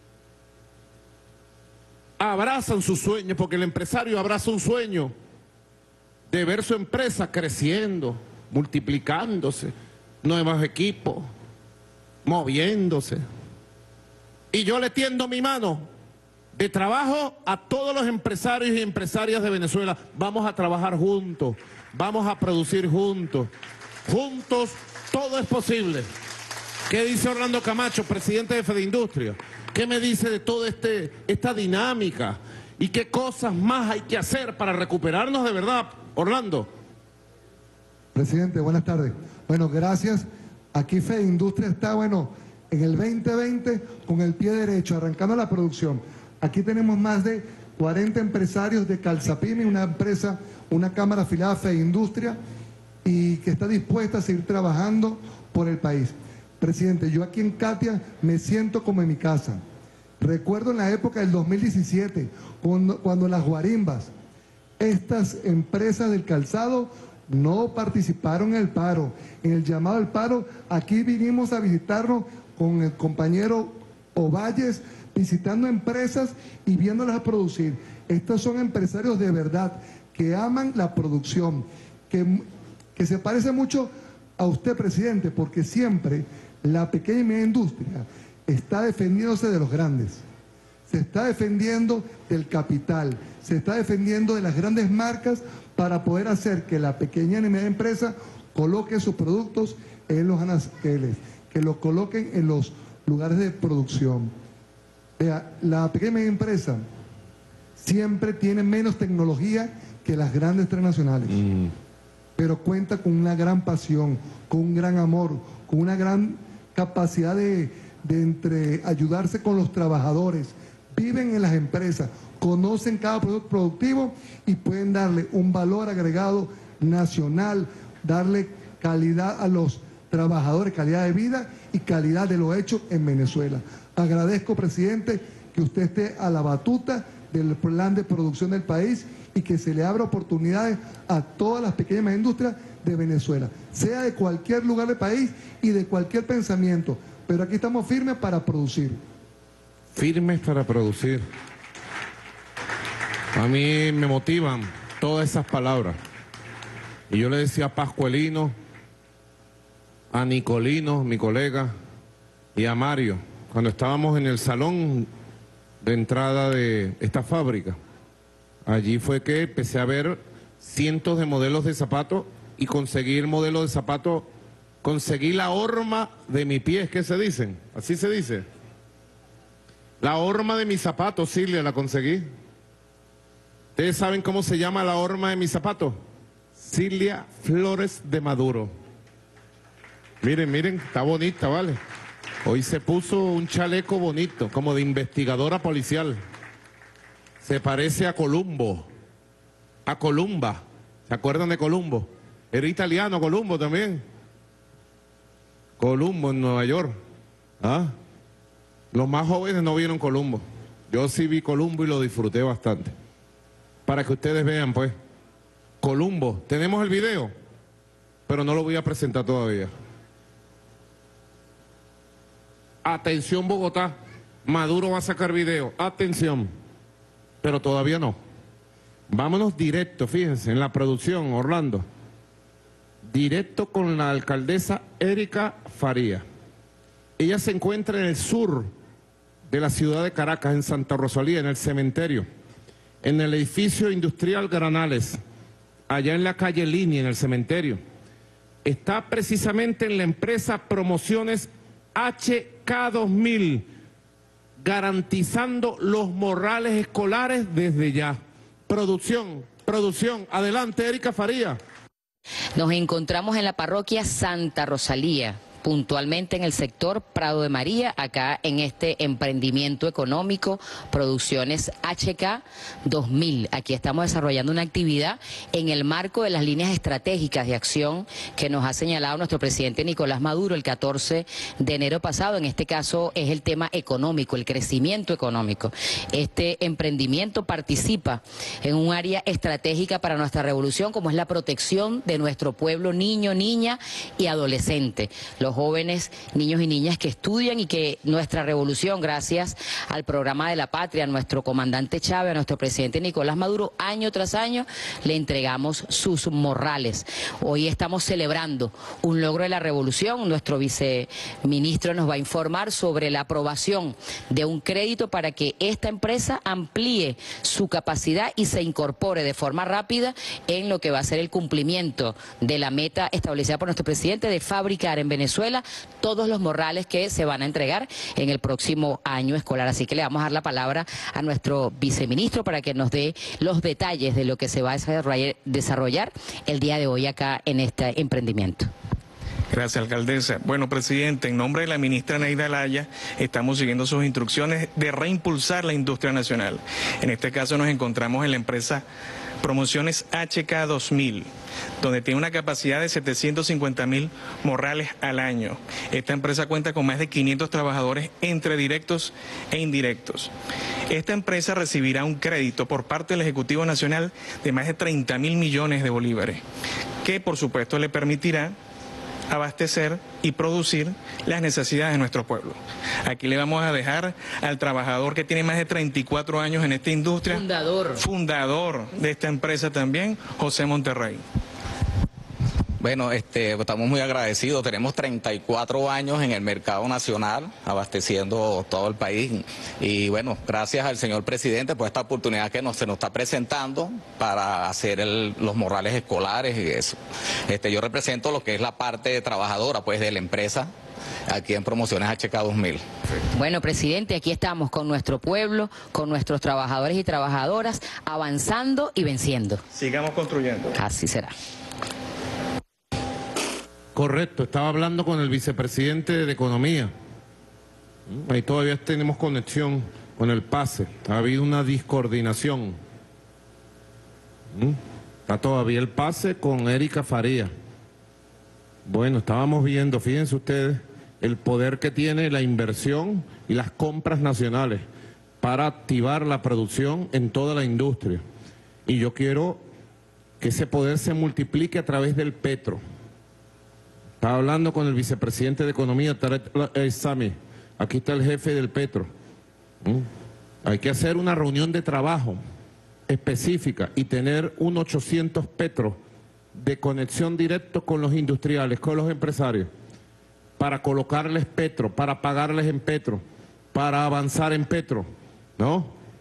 Abrazan sus sueños, porque el empresario abraza un sueño de ver su empresa creciendo, multiplicándose, nuevos equipos, moviéndose. Y yo le tiendo mi mano de trabajo a todos los empresarios y empresarias de Venezuela. Vamos a trabajar juntos, vamos a producir juntos. Juntos todo es posible. ¿Qué dice Orlando Camacho, presidente de Fedindustria? ¿Qué me dice de toda este, esta dinámica? ¿Y qué cosas más hay que hacer para recuperarnos de verdad, Orlando? Presidente, buenas tardes. Bueno, gracias. Aquí Fedindustria está, bueno, en el veinte veinte con el pie derecho, arrancando la producción. Aquí tenemos más de cuarenta empresarios de Calzapime, una empresa, una cámara afiliada a Fedindustria, y que está dispuesta a seguir trabajando por el país. Presidente, yo aquí en Catia me siento como en mi casa. Recuerdo en la época del dos mil diecisiete, cuando, cuando las guarimbas, estas empresas del calzado, no participaron en el paro. En el llamado al paro, aquí vinimos a visitarnos con el compañero Ovalles, visitando empresas y viéndolas a producir. Estos son empresarios de verdad, que aman la producción, que... que se parece mucho a usted, presidente, porque siempre la pequeña y media industria está defendiéndose de los grandes, se está defendiendo del capital, se está defendiendo de las grandes marcas para poder hacer que la pequeña y media empresa coloque sus productos en los anaqueles, que los coloquen en los lugares de producción. Vea, la pequeña empresa siempre tiene menos tecnología que las grandes transnacionales, mm. pero cuenta con una gran pasión, con un gran amor, con una gran capacidad de, de entre ayudarse con los trabajadores, viven en las empresas, conocen cada producto productivo y pueden darle un valor agregado nacional, darle calidad a los trabajadores, calidad de vida y calidad de lo hecho en Venezuela. Agradezco, presidente, que usted esté a la batuta del plan de producción del país y que se le abra oportunidades a todas las pequeñas industrias de Venezuela, sea de cualquier lugar del país y de cualquier pensamiento, pero aquí estamos firmes para producir. Firmes para producir. A mí me motivan todas esas palabras. Y yo le decía a Pascualino, a Nicolino, mi colega, y a Mario, cuando estábamos en el salón de entrada de esta fábrica, allí fue que empecé a ver cientos de modelos de zapatos y conseguí el modelo de zapato, conseguí la horma de mi pie, ¿qué se dicen? Así se dice. La horma de mi zapato, Silvia, la conseguí. ¿Ustedes saben cómo se llama la horma de mi zapato? Silvia Flores de Maduro. Miren, miren, está bonita, ¿vale? Hoy se puso un chaleco bonito, como de investigadora policial. Se parece a Columbo, a Columba. ¿Se acuerdan de Columbo? Era italiano Columbo también. Columbo en Nueva York. ¿Ah? Los más jóvenes no vieron Columbo. Yo sí vi Columbo y lo disfruté bastante. Para que ustedes vean, pues. Columbo. Tenemos el video, pero no lo voy a presentar todavía. Atención, Bogotá. Maduro va a sacar video. Atención. Pero todavía no. Vámonos directo, fíjense, en la producción, Orlando. Directo con la alcaldesa Erika Faría. Ella se encuentra en el sur de la ciudad de Caracas, en Santa Rosalía, en el cementerio, en el edificio industrial Granales, allá en la calle Línea, en el cementerio. Está precisamente en la empresa Promociones H K dos mil, garantizando los morrales escolares desde ya. Producción, producción, adelante, Erika Faría. Nos encontramos en la parroquia Santa Rosalía, puntualmente en el sector Prado de María, acá en este emprendimiento económico, Producciones H K dos mil. Aquí estamos desarrollando una actividad en el marco de las líneas estratégicas de acción que nos ha señalado nuestro presidente Nicolás Maduro el catorce de enero pasado. En este caso es el tema económico, el crecimiento económico. Este emprendimiento participa en un área estratégica para nuestra revolución, como es la protección de nuestro pueblo, niño, niña y adolescente. Los jóvenes, niños y niñas que estudian y que nuestra revolución, gracias al programa de la patria, a nuestro comandante Chávez, a nuestro presidente Nicolás Maduro, año tras año le entregamos sus morrales. Hoy estamos celebrando un logro de la revolución. Nuestro viceministro nos va a informar sobre la aprobación de un crédito para que esta empresa amplíe su capacidad y se incorpore de forma rápida en lo que va a ser el cumplimiento de la meta establecida por nuestro presidente de fabricar en Venezuela todos los morrales que se van a entregar en el próximo año escolar. Así que le vamos a dar la palabra a nuestro viceministro para que nos dé los detalles de lo que se va a desarrollar el día de hoy acá en este emprendimiento. Gracias, alcaldesa. Bueno, presidente, en nombre de la ministra Neida Laya, estamos siguiendo sus instrucciones de reimpulsar la industria nacional. En este caso nos encontramos en la empresa Promociones H K dos mil, donde tiene una capacidad de setecientos cincuenta mil morrales al año. Esta empresa cuenta con más de quinientos trabajadores entre directos e indirectos. Esta empresa recibirá un crédito por parte del Ejecutivo Nacional de más de treinta mil millones de bolívares, que por supuesto le permitirá abastecer y producir las necesidades de nuestro pueblo. Aquí le vamos a dejar al trabajador que tiene más de treinta y cuatro años en esta industria, fundador, fundador de esta empresa también, José Monterrey. Bueno, este, estamos muy agradecidos. Tenemos treinta y cuatro años en el mercado nacional, abasteciendo todo el país. Y bueno, gracias al señor presidente por esta oportunidad que nos, se nos está presentando para hacer el, los morrales escolares y eso. Este, yo represento lo que es la parte trabajadora pues, de la empresa aquí en Promociones H K dos mil. Bueno, presidente, aquí estamos con nuestro pueblo, con nuestros trabajadores y trabajadoras, avanzando y venciendo. Sigamos construyendo. Así será. Correcto, estaba hablando con el vicepresidente de Economía. Ahí todavía tenemos conexión con el pase. Ha habido una discoordinación. Está todavía el pase con Erika Faría. Bueno, estábamos viendo, fíjense ustedes, el poder que tiene la inversión y las compras nacionales para activar la producción en toda la industria. Y yo quiero que ese poder se multiplique a través del petro. Estaba hablando con el vicepresidente de Economía, Tarek El Sami. Aquí está el jefe del petro. ¿Mm? Hay que hacer una reunión de trabajo específica y tener un ochocientos petros de conexión directa con los industriales, con los empresarios, para colocarles petro, para pagarles en petro, para avanzar en petro, ¿no?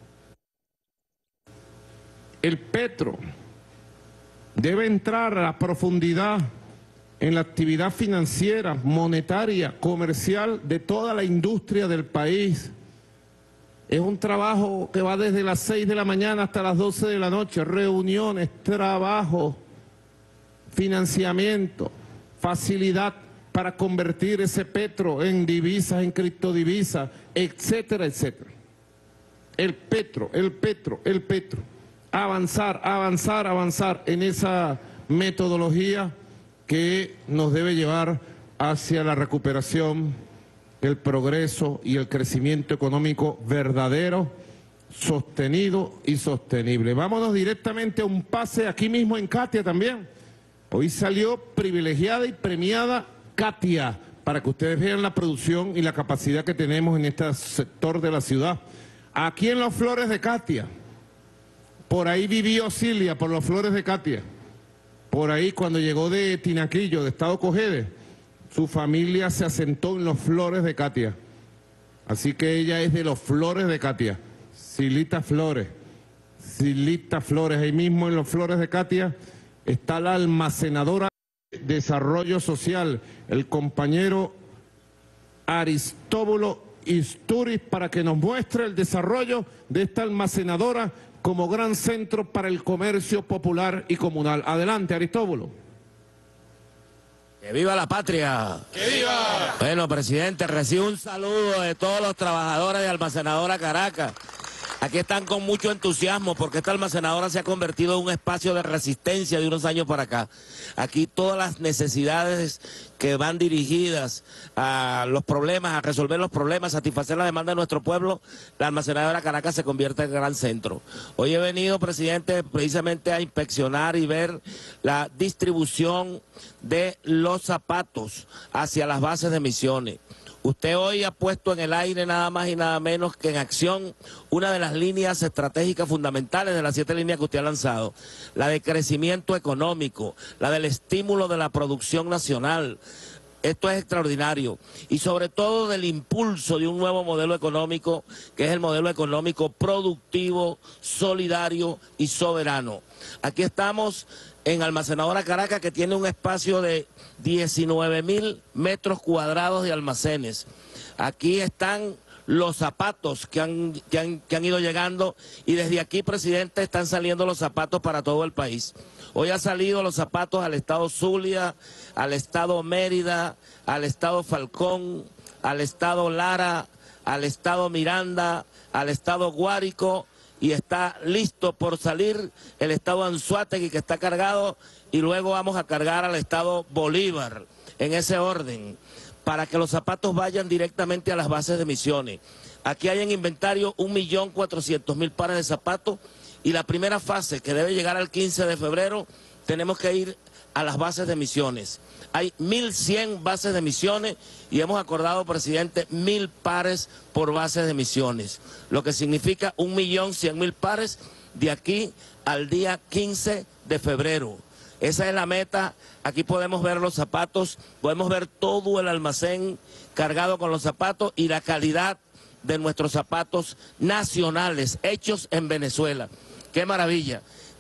El petro debe entrar a la profundidad en la actividad financiera, monetaria, comercial de toda la industria del país. Es un trabajo que va desde las seis de la mañana hasta las doce de la noche, reuniones, trabajo, financiamiento, facilidad para convertir ese petro en divisas, en criptodivisas, etcétera, etcétera. El petro, el petro, el petro. Avanzar, avanzar, avanzar en esa metodología que nos debe llevar hacia la recuperación, el progreso y el crecimiento económico verdadero, sostenido y sostenible. Vámonos directamente a un pase aquí mismo en Catia también. Hoy salió privilegiada y premiada Catia, para que ustedes vean la producción y la capacidad que tenemos en este sector de la ciudad. Aquí en los Flores de Catia, por ahí vivió Cilia, por los Flores de Catia. Por ahí cuando llegó de Tinaquillo, de Estado Cogede, su familia se asentó en los Flores de Catia. Así que ella es de los Flores de Catia. Silita Flores, Silita Flores, ahí mismo en los Flores de Catia está la almacenadora de Desarrollo Social, el compañero Aristóbulo Isturiz, para que nos muestre el desarrollo de esta almacenadora como gran centro para el comercio popular y comunal. Adelante, Aristóbulo. ¡Que viva la patria! ¡Que viva! Bueno, presidente, recibo un saludo de todos los trabajadores de Almacenadora Caracas. Aquí están con mucho entusiasmo porque esta almacenadora se ha convertido en un espacio de resistencia de unos años para acá. Aquí todas las necesidades que van dirigidas a los problemas, a resolver los problemas, satisfacer la demanda de nuestro pueblo, la almacenadora Caracas se convierte en gran centro. Hoy he venido, presidente, precisamente a inspeccionar y ver la distribución de los zapatos hacia las bases de Misiones. Usted hoy ha puesto en el aire nada más y nada menos que en acción una de las líneas estratégicas fundamentales de las siete líneas que usted ha lanzado, la de crecimiento económico, la del estímulo de la producción nacional. Esto es extraordinario y sobre todo del impulso de un nuevo modelo económico que es el modelo económico productivo, solidario y soberano. Aquí estamos en Almacenadora Caracas, que tiene un espacio de diecinueve mil metros cuadrados de almacenes. Aquí están los zapatos que han, que, han, que han ido llegando y desde aquí, presidente, están saliendo los zapatos para todo el país. Hoy han salido los zapatos al estado Zulia, al estado Mérida, al estado Falcón, al estado Lara, al estado Miranda, al estado Guárico, y está listo por salir el estado Anzoátegui, que está cargado, y luego vamos a cargar al estado Bolívar, en ese orden, para que los zapatos vayan directamente a las bases de Misiones. Aquí hay en inventario un millón cuatrocientos mil pares de zapatos, y la primera fase, que debe llegar al quince de febrero, tenemos que ir a las bases de Misiones. Hay mil cien bases de Misiones y hemos acordado, presidente, mil pares por bases de Misiones, lo que significa un millón cien mil pares de aquí al día quince de febrero. Esa es la meta. Aquí podemos ver los zapatos, podemos ver todo el almacén cargado con los zapatos y la calidad de nuestros zapatos nacionales, hechos en Venezuela. ¡Qué maravilla!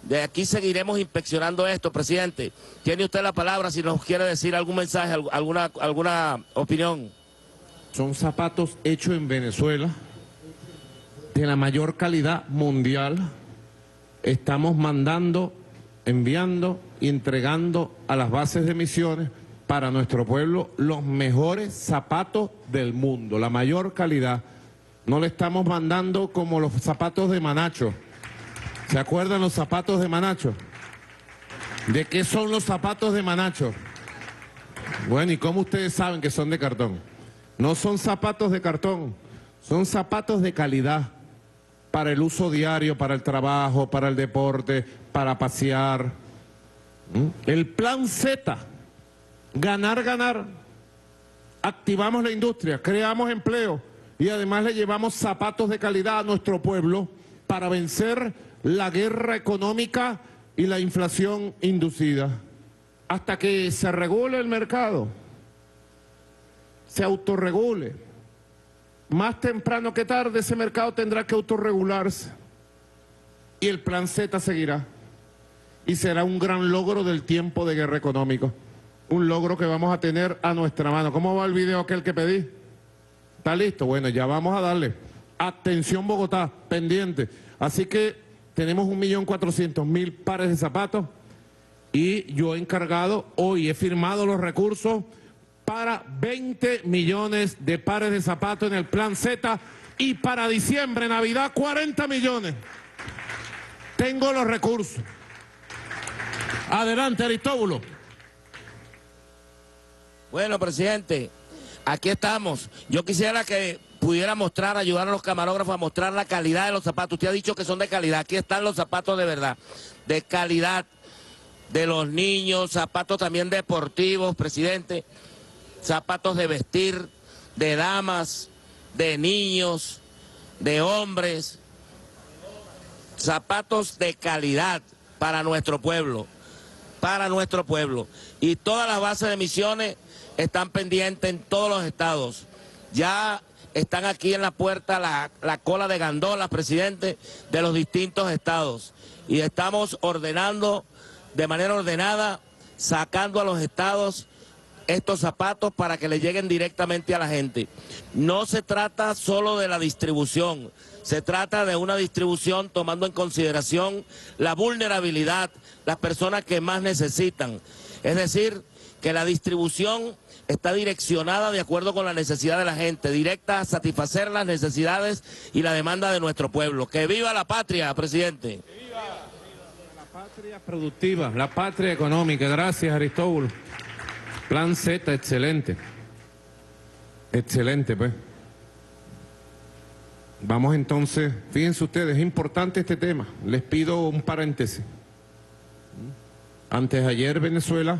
De aquí seguiremos inspeccionando esto, presidente. Tiene usted la palabra si nos quiere decir algún mensaje, alguna, alguna opinión. Son zapatos hechos en Venezuela, de la mayor calidad mundial. Estamos mandando, enviando y entregando a las bases de misiones para nuestro pueblo los mejores zapatos del mundo, la mayor calidad. No le estamos mandando como los zapatos de Manacho. ¿Se acuerdan los zapatos de Manacho? ¿De qué son los zapatos de Manacho? Bueno, ¿y cómo ustedes saben que son de cartón? No son zapatos de cartón, son zapatos de calidad para el uso diario, para el trabajo, para el deporte, para pasear. ¿Mm? El plan Z, ganar, ganar. Activamos la industria, creamos empleo y además le llevamos zapatos de calidad a nuestro pueblo para vencer la guerra económica y la inflación inducida. Hasta que se regule el mercado, se autorregule. Más temprano que tarde ese mercado tendrá que autorregularse y el plan Z seguirá. Y será un gran logro del tiempo de guerra económica. Un logro que vamos a tener a nuestra mano. ¿Cómo va el video aquel que pedí? ¿Está listo? Bueno, ya vamos a darle. Atención Bogotá, pendiente. Así que tenemos un millón cuatrocientos mil pares de zapatos y yo he encargado, hoy he firmado los recursos para veinte millones de pares de zapatos en el plan Z y para diciembre, Navidad, cuarenta millones. Tengo los recursos. Adelante, Aristóbulo. Bueno, presidente, aquí estamos. Yo quisiera que pudiera mostrar, ayudar a los camarógrafos a mostrar la calidad de los zapatos. Usted ha dicho que son de calidad. Aquí están los zapatos de verdad, de calidad de los niños, zapatos también deportivos, presidente, zapatos de vestir, de damas, de niños, de hombres, zapatos de calidad para nuestro pueblo, para nuestro pueblo. Y todas las bases de misiones están pendientes en todos los estados. Ya están aquí en la puerta la, la cola de gandolas, presidente, de los distintos estados. Y estamos ordenando de manera ordenada, sacando a los estados estos zapatos para que le lleguen directamente a la gente. No se trata solo de la distribución, se trata de una distribución tomando en consideración la vulnerabilidad, las personas que más necesitan. Es decir, que la distribución está direccionada de acuerdo con la necesidad de la gente, directa a satisfacer las necesidades y la demanda de nuestro pueblo. ¡Que viva la patria, presidente! ¡Que viva la patria productiva, la patria económica! Gracias, Aristóbulo. Plan Z, excelente. Excelente, pues. Vamos entonces, fíjense ustedes, es importante este tema. Les pido un paréntesis. Antes de ayer, Venezuela,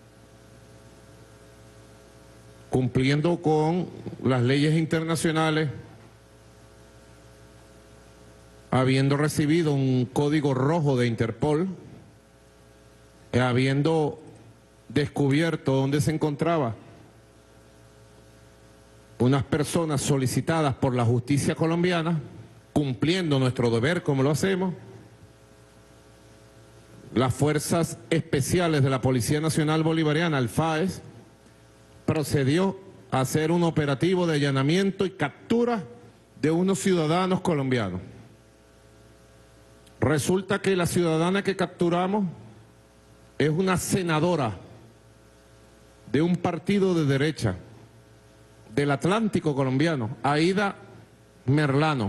cumpliendo con las leyes internacionales, habiendo recibido un código rojo de Interpol, habiendo descubierto dónde se encontraba unas personas solicitadas por la justicia colombiana, cumpliendo nuestro deber como lo hacemos, las fuerzas especiales de la Policía Nacional Bolivariana, el FAES, procedió a hacer un operativo de allanamiento y captura de unos ciudadanos colombianos. Resulta que la ciudadana que capturamos es una senadora de un partido de derecha del Atlántico colombiano, Aida Merlano,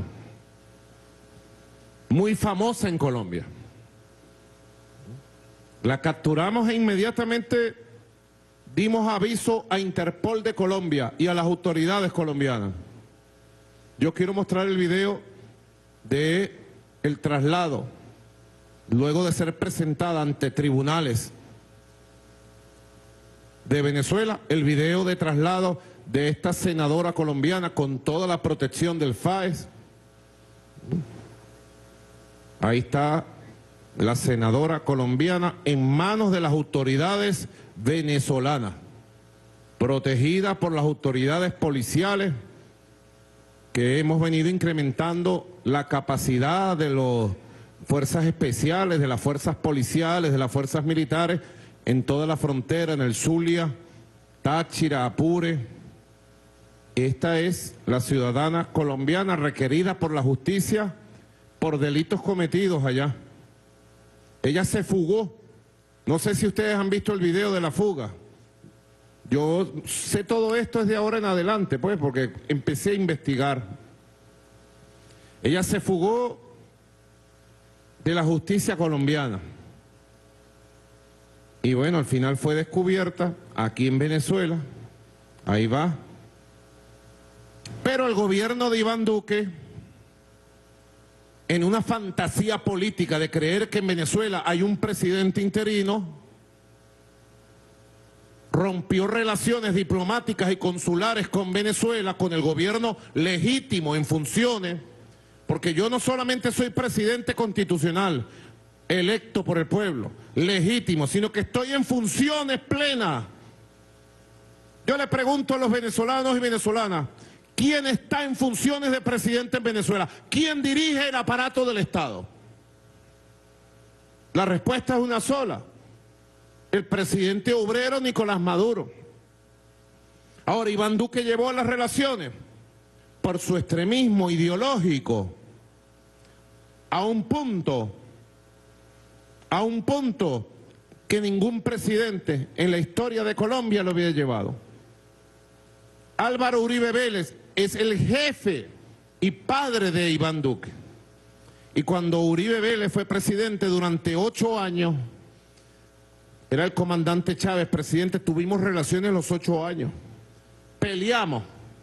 muy famosa en Colombia. La capturamos e inmediatamente dimos aviso a Interpol de Colombia y a las autoridades colombianas. Yo quiero mostrar el video de el traslado, luego de ser presentada ante tribunales de Venezuela, el video de traslado de esta senadora colombiana con toda la protección del FAES. Ahí está la senadora colombiana en manos de las autoridades venezolanas, protegida por las autoridades policiales, que hemos venido incrementando la capacidad de los fuerzas especiales, de las fuerzas policiales, de las fuerzas militares, en toda la frontera, en el Zulia, Táchira, Apure. Esta es la ciudadana colombiana requerida por la justicia por delitos cometidos allá. Ella se fugó. No sé si ustedes han visto el video de la fuga. Yo sé todo esto desde ahora en adelante, pues, porque empecé a investigar. Ella se fugó de la justicia colombiana. Y bueno, al final fue descubierta aquí en Venezuela. Ahí va. Pero el gobierno de Iván Duque, en una fantasía política de creer que en Venezuela hay un presidente interino, rompió relaciones diplomáticas y consulares con Venezuela, con el gobierno legítimo en funciones, porque yo no solamente soy presidente constitucional, electo por el pueblo, legítimo, sino que estoy en funciones plenas. Yo le pregunto a los venezolanos y venezolanas, ¿quién está en funciones de presidente en Venezuela? ¿Quién dirige el aparato del Estado? La respuesta es una sola: el presidente obrero Nicolás Maduro. Ahora, Iván Duque llevó las relaciones por su extremismo ideológico a un punto, a un punto que ningún presidente en la historia de Colombia lo había llevado. Álvaro Uribe Vélez es el jefe y padre de Iván Duque. Y cuando Uribe Vélez fue presidente durante ocho años, era el comandante Chávez presidente, tuvimos relaciones los ocho años. Peleamos,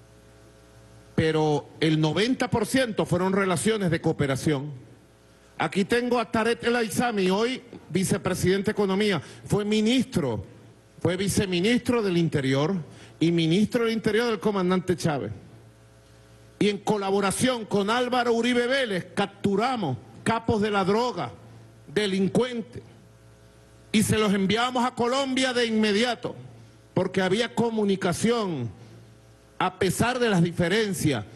pero el noventa por ciento fueron relaciones de cooperación. Aquí tengo a Tarek El Aizami, hoy vicepresidente de Economía, fue ministro, fue viceministro del Interior y ministro del Interior del comandante Chávez. Y en colaboración con Álvaro Uribe Vélez capturamos capos de la droga, delincuentes, y se los enviamos a Colombia de inmediato, porque había comunicación, a pesar de las diferencias.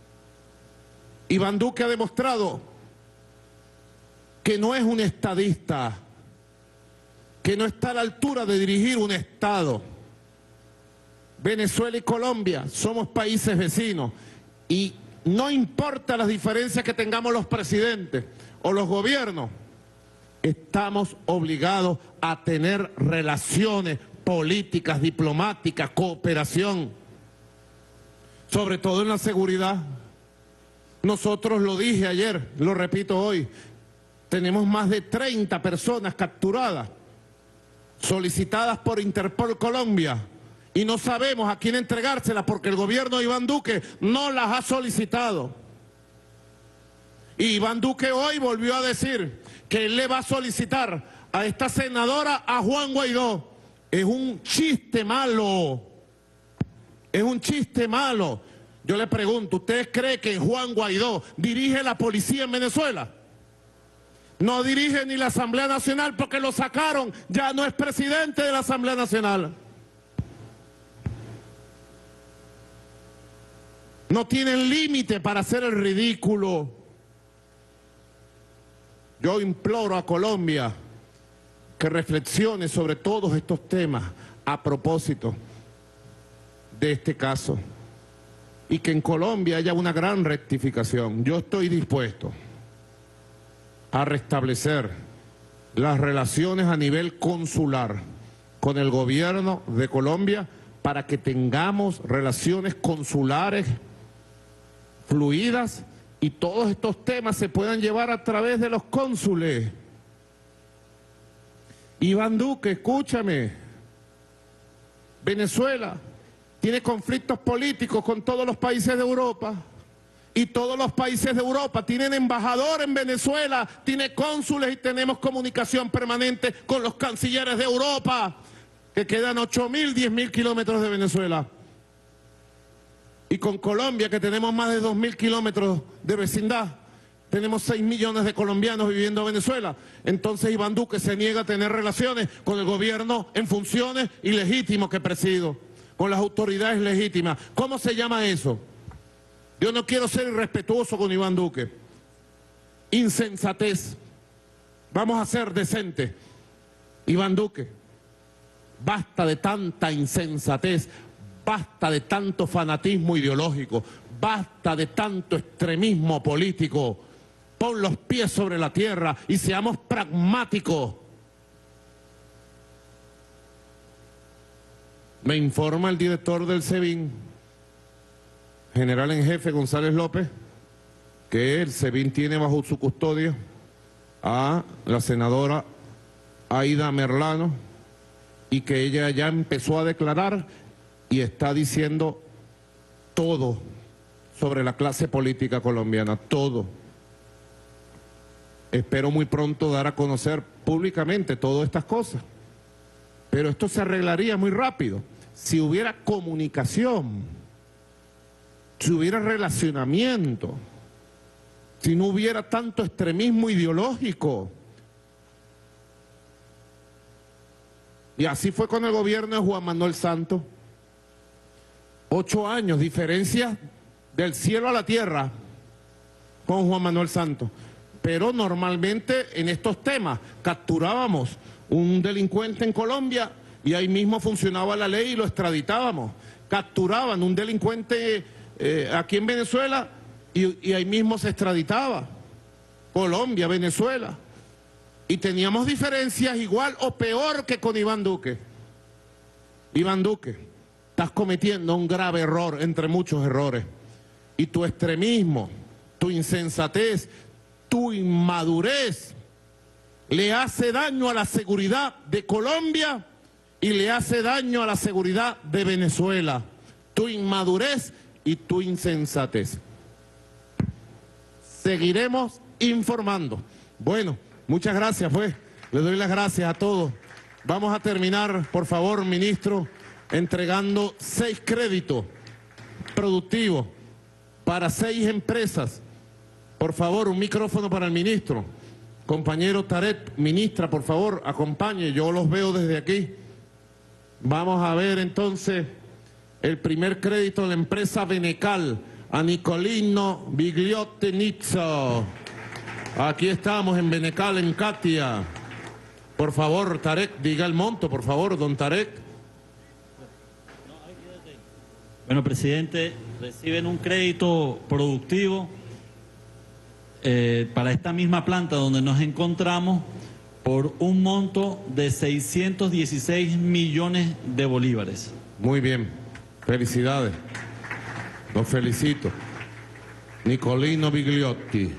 Iván Duque ha demostrado que no es un estadista, que no está a la altura de dirigir un Estado. Venezuela y Colombia somos países vecinos y no importa las diferencias que tengamos los presidentes o los gobiernos, estamos obligados a tener relaciones políticas, diplomáticas, cooperación, sobre todo en la seguridad. Nosotros, lo dije ayer, lo repito hoy, tenemos más de treinta personas capturadas, solicitadas por Interpol Colombia, y no sabemos a quién entregárselas porque el gobierno de Iván Duque no las ha solicitado. Y Iván Duque hoy volvió a decir que él le va a solicitar a esta senadora, a Juan Guaidó. Es un chiste malo, es un chiste malo. Yo le pregunto, ¿ustedes creen que Juan Guaidó dirige la policía en Venezuela? No dirige ni la Asamblea Nacional porque lo sacaron, ya no es presidente de la Asamblea Nacional. No tienen límite para hacer el ridículo. Yo imploro a Colombia que reflexione sobre todos estos temas a propósito de este caso y que en Colombia haya una gran rectificación. Yo estoy dispuesto a restablecer las relaciones a nivel consular con el gobierno de Colombia para que tengamos relaciones consulares fluidas y todos estos temas se puedan llevar a través de los cónsules. Iván Duque, escúchame, Venezuela tiene conflictos políticos con todos los países de Europa y todos los países de Europa tienen embajador en Venezuela, tiene cónsules y tenemos comunicación permanente con los cancilleres de Europa, que quedan ocho mil, diez mil kilómetros de Venezuela. Y con Colombia, que tenemos más de dos mil kilómetros de vecindad, tenemos seis millones de colombianos viviendo en Venezuela. Entonces Iván Duque se niega a tener relaciones con el gobierno en funciones y legítimo que presido, con las autoridades legítimas. ¿Cómo se llama eso? Yo no quiero ser irrespetuoso con Iván Duque. Insensatez. Vamos a ser decentes. Iván Duque, basta de tanta insensatez, basta de tanto fanatismo ideológico, basta de tanto extremismo político. Pon los pies sobre la tierra y seamos pragmáticos. Me informa el director del SEBIN, general en jefe González López, que el SEBIN tiene bajo su custodia a la senadora Aida Merlano y que ella ya empezó a declarar y está diciendo todo sobre la clase política colombiana, todo. Espero muy pronto dar a conocer públicamente todas estas cosas, pero esto se arreglaría muy rápido si hubiera comunicación, si hubiera relacionamiento, si no hubiera tanto extremismo ideológico. Y así fue con el gobierno de Juan Manuel Santos. Ocho años, diferencia del cielo a la tierra con Juan Manuel Santos. Pero normalmente en estos temas capturábamos un delincuente en Colombia y ahí mismo funcionaba la ley y lo extraditábamos. Capturaban un delincuente eh, aquí en Venezuela y, y ahí mismo se extraditaba. Colombia, Venezuela. Y teníamos diferencias igual o peor que con Iván Duque. Iván Duque, estás cometiendo un grave error entre muchos errores. Y tu extremismo, tu insensatez, tu inmadurez le hace daño a la seguridad de Colombia y le hace daño a la seguridad de Venezuela. Tu inmadurez y tu insensatez. Seguiremos informando. Bueno. Muchas gracias, pues. Le doy las gracias a todos. Vamos a terminar, por favor, ministro, entregando seis créditos productivos para seis empresas. Por favor, un micrófono para el ministro. Compañero Tarek, ministra, por favor, acompañe. Yo los veo desde aquí. Vamos a ver entonces el primer crédito de la empresa Benecal a Nicolino Bigliotti Nizzo. Aquí estamos en Benecal, en Katia. Por favor, Tarek, diga el monto, por favor, don Tarek. Bueno, presidente, reciben un crédito productivo eh, para esta misma planta donde nos encontramos por un monto de seiscientos dieciséis millones de bolívares. Muy bien, felicidades. Los felicito. Nicolino Bigliotti.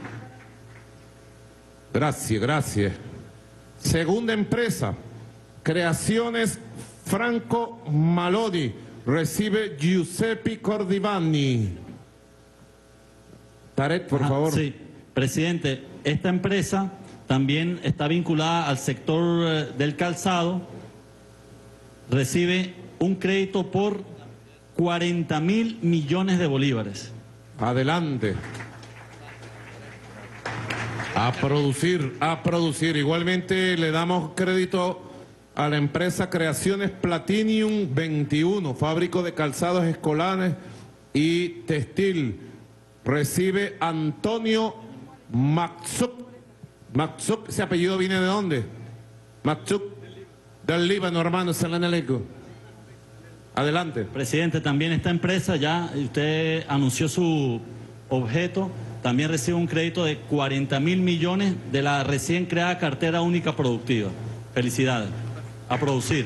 Gracias, gracias. Segunda empresa, Creaciones Franco Malodi, recibe Giuseppe Cordivani. Tarek, por ah, favor. Sí, presidente, esta empresa también está vinculada al sector eh, del calzado, recibe un crédito por cuarenta mil millones de bolívares. Adelante. A producir, a producir. Igualmente le damos crédito a la empresa Creaciones Platinum veintiuno, fábrico de calzados escolares y textil. Recibe Antonio Maxuk. Maxuk, ¿ese apellido viene de dónde? Maxuk, del Líbano, hermano. Salam aleikum. Adelante. Presidente, también esta empresa, ya usted anunció su objeto, también recibe un crédito de cuarenta mil millones de la recién creada cartera única productiva. Felicidades. A producir.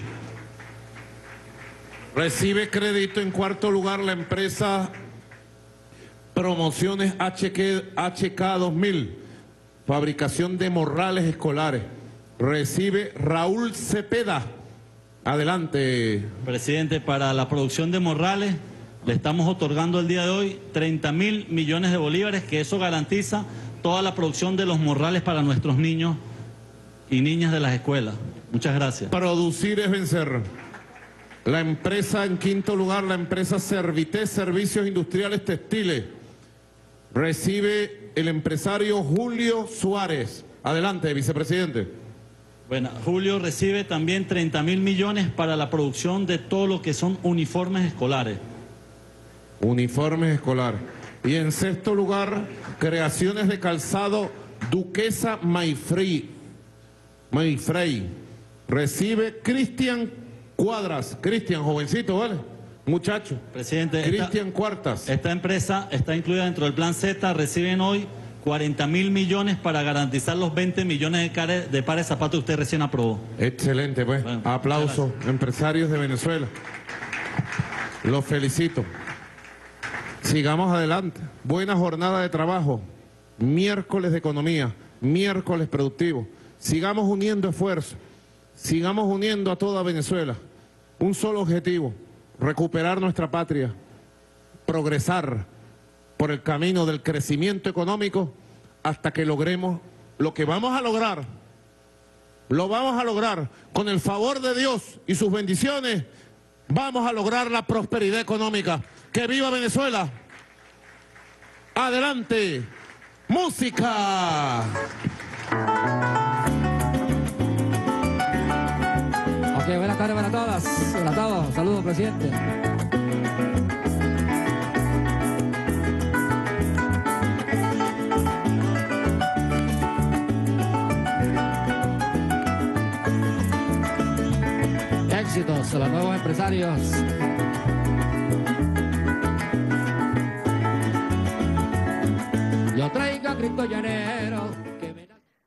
Recibe crédito en cuarto lugar la empresa Promociones H K dos mil, fabricación de morrales escolares. Recibe Raúl Cepeda. Adelante. Presidente, para la producción de morrales le estamos otorgando el día de hoy treinta mil millones de bolívares, que eso garantiza toda la producción de los morrales para nuestros niños y niñas de las escuelas. Muchas gracias. Producir es vencer. La empresa, en quinto lugar, la empresa Servité Servicios Industriales Textiles. Recibe el empresario Julio Suárez. Adelante, vicepresidente. Bueno, Julio recibe también treinta mil millones para la producción de todo lo que son uniformes escolares. Uniformes escolares. Y en sexto lugar, Creaciones de Calzado Duquesa Maifree. Mayfrey. Recibe Cristian Cuadras. Cristian, jovencito, ¿vale? Muchacho. Presidente, Cristian Cuartas. Esta empresa está incluida dentro del Plan Z. Reciben hoy cuarenta mil millones para garantizar los veinte millones de, care, de pares de zapatos que usted recién aprobó. Excelente, pues. Bueno, aplausos, empresarios de Venezuela. Los felicito. Sigamos adelante. Buena jornada de trabajo. Miércoles de economía. Miércoles productivo. Sigamos uniendo esfuerzos. Sigamos uniendo a toda Venezuela. Un solo objetivo. Recuperar nuestra patria. Progresar por el camino del crecimiento económico hasta que logremos lo que vamos a lograr. Lo vamos a lograr con el favor de Dios y sus bendiciones. Vamos a lograr la prosperidad económica. ¡Que viva Venezuela! ¡Adelante! ¡Música! Ok, buenas tardes para todas. Buenas tardes. Saludos, presidente. Éxitos a los nuevos empresarios. Yo traigo a Cristo llanero